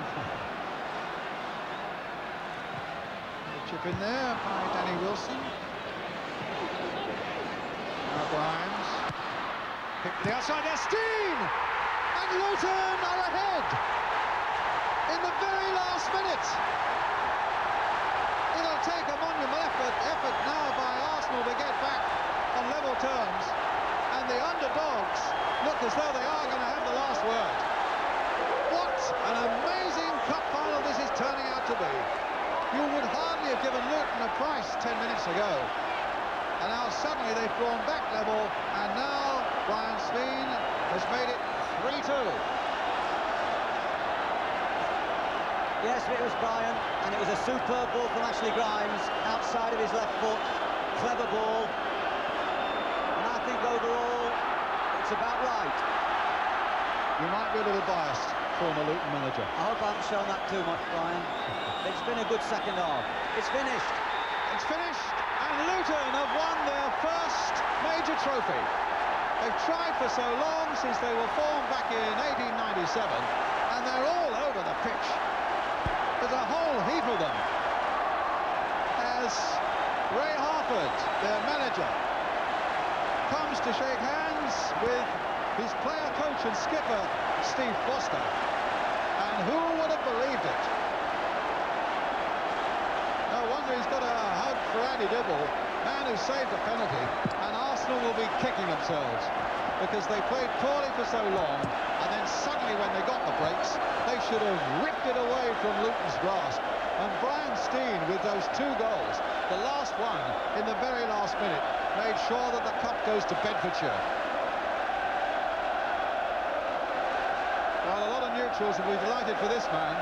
A chip in there by Danny Wilson. Now Grimes. Pick the outside, there, Stein! And Luton are ahead in the very last minute. It'll take a monumental effort now by Arsenal to get back on level terms, and the underdogs look as though they are going to have the last word. What an amazing cup final this is turning out to be. You would hardly have given Luton a price 10 minutes ago, and now suddenly they've drawn back level, and now Brian Stein has made it 3-2. Yes, it was Brian, and it was a superb ball from Ashley Grimes, outside of his left foot, clever ball, and I think overall it's about right. You might be a little biased, former Luton manager. I hope I haven't shown that too much, Brian. It's been a good second half. It's finished. It's finished, and Luton have won their first major trophy. They've tried for so long, since they were formed back in 1897, and they're all over the pitch. There's a whole heap of them. As Ray Harford, their manager, comes to shake hands with his player coach and skipper, Steve Foster. And who would have believed it? suddenly he's got a hug for Andy Dibble, man who saved a penalty, and Arsenal will be kicking themselves because they played poorly for so long, and then suddenly when they got the breaks, they should have ripped it away from Luton's grasp. And Brian Stein, with those 2 goals, the last one in the very last minute, made sure that the cup goes to Bedfordshire. Well, a lot of neutrals will be delighted for this man.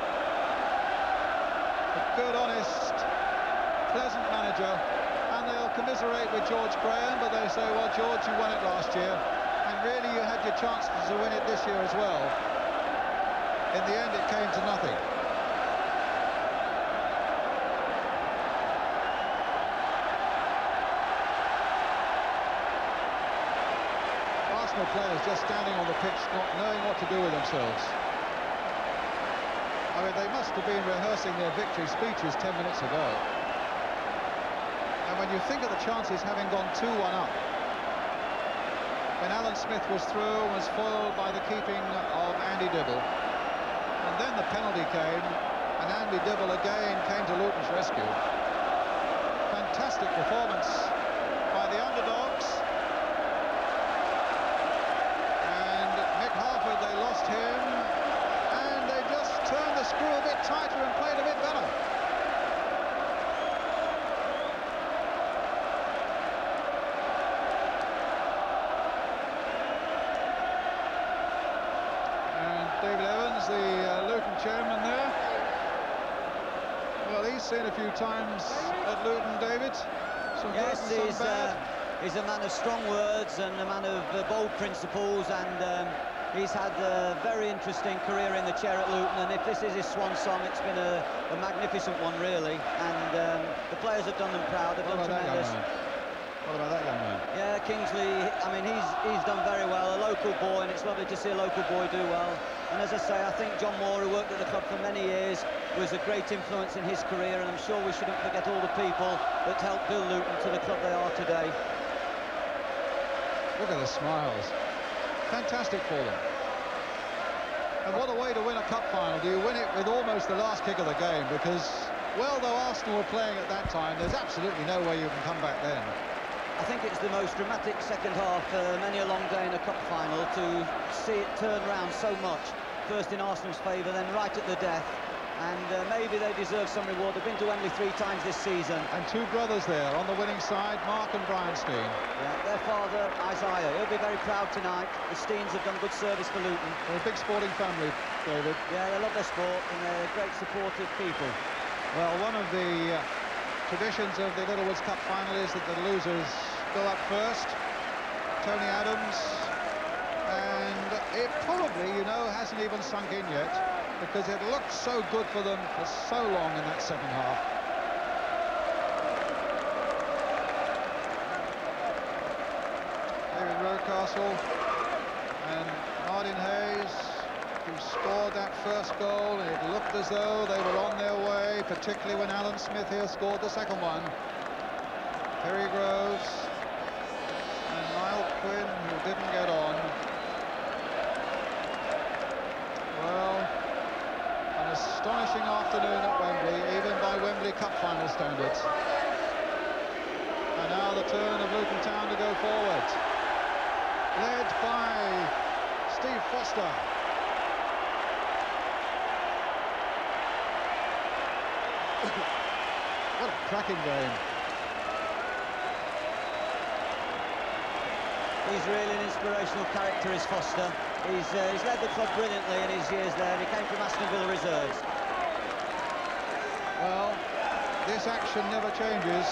A good, honest, pleasant manager, and they'll commiserate with George Graham, but they say, well, George, you won it last year, and really you had your chances to win it this year as well. In the end, it came to nothing. Arsenal players just standing on the pitch, not knowing what to do with themselves. I mean, they must have been rehearsing their victory speeches 10 minutes ago. And when you think of the chances having gone 2-1 up, when Alan Smith was through and was foiled by the keeping of Andy Dibble, and then the penalty came, and Andy Dibble again came to Luton's rescue. Fantastic performance by the underdogs. And Mick Harford, they lost him, and they just turned the screw a bit tighter and played a bit better. And David Evans, the Luton chairman there. Well, he's seen a few times at Luton, David. Some yes, good and some bad. He's a man of strong words and a man of bold principles, and he's had a very interesting career in the chair at Luton, and if this is his swan song, it's been a magnificent one, really, and the players have done them proud. They've done tremendous. What about that young man? Yeah, Kingsley, I mean, he's done very well, a local boy, and it's lovely to see a local boy do well. And as I say, I think John Moore, who worked at the club for many years, was a great influence in his career, and I'm sure we shouldn't forget all the people that helped build Luton to the club they are today. Look at the smiles. Fantastic for them. And what a way to win a cup final. Do you win it with almost the last kick of the game? Because, well, though Arsenal were playing at that time, there's absolutely no way you can come back then. I think it's the most dramatic second half for many a long day in a cup final, to see it turn round so much. First in Arsenal's favour, then right at the death. And maybe they deserve some reward. They've been to Wembley 3 times this season. And 2 brothers there on the winning side, Mark and Brian Stein. Yeah, their father, Isaiah, he'll be very proud tonight. The Steins have done good service for Luton. They're a big sporting family, David. Yeah, they love their sport, and they're great supportive people. Well, one of the traditions of the Littlewoods Cup final is that the losers go up first. Tony Adams, and it probably, you know, hasn't even sunk in yet, because it looked so good for them for so long in that second half. David Rocastle and Martin Hayes, who scored that first goal, and it looked as though they were on their way, particularly when Alan Smith here scored the second one. Terry Groves and Niall Quinn, who didn't get on. Well, an astonishing afternoon at Wembley, even by Wembley Cup final standards. And now the turn of Luton Town to go forward, led by Steve Foster. What a cracking game. He's really an inspirational character, is Foster. He's led the club brilliantly in his years there. He came from Aston Villa reserves. Well, this action never changes,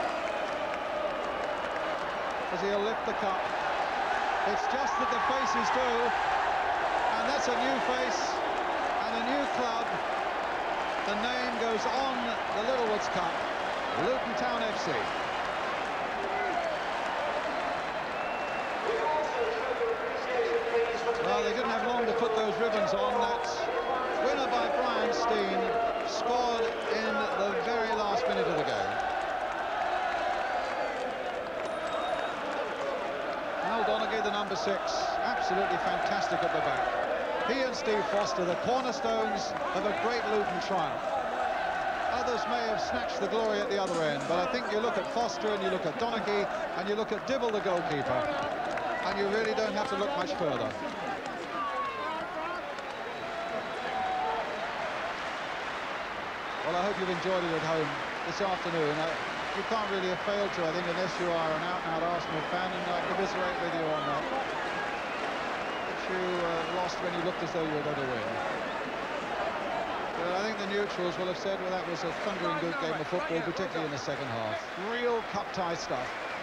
as he'll lift the cup. It's just that the faces do, and that's a new face and a new club. The name goes on the Littlewoods Cup, Luton Town FC. Well, they didn't have long to put those ribbons on. That winner by Brian Stein, scored in the very last minute of the game. Al Donaghy, the number 6, absolutely fantastic at the back. He and Steve Foster, the cornerstones of a great Luton triumph. others may have snatched the glory at the other end, but I think you look at Foster and you look at Donaghy and you look at Dibble, the goalkeeper, and you really don't have to look much further. Well, I hope you've enjoyed it at home this afternoon. You can't really have failed to, I think, unless you are an out-and-out Arsenal fan, and I commiserate with you on that. But you lost when you looked as though you were going to win. But I think the neutrals will have said, well, that was a thundering good game of football, particularly in the second half. Real cup-tie stuff.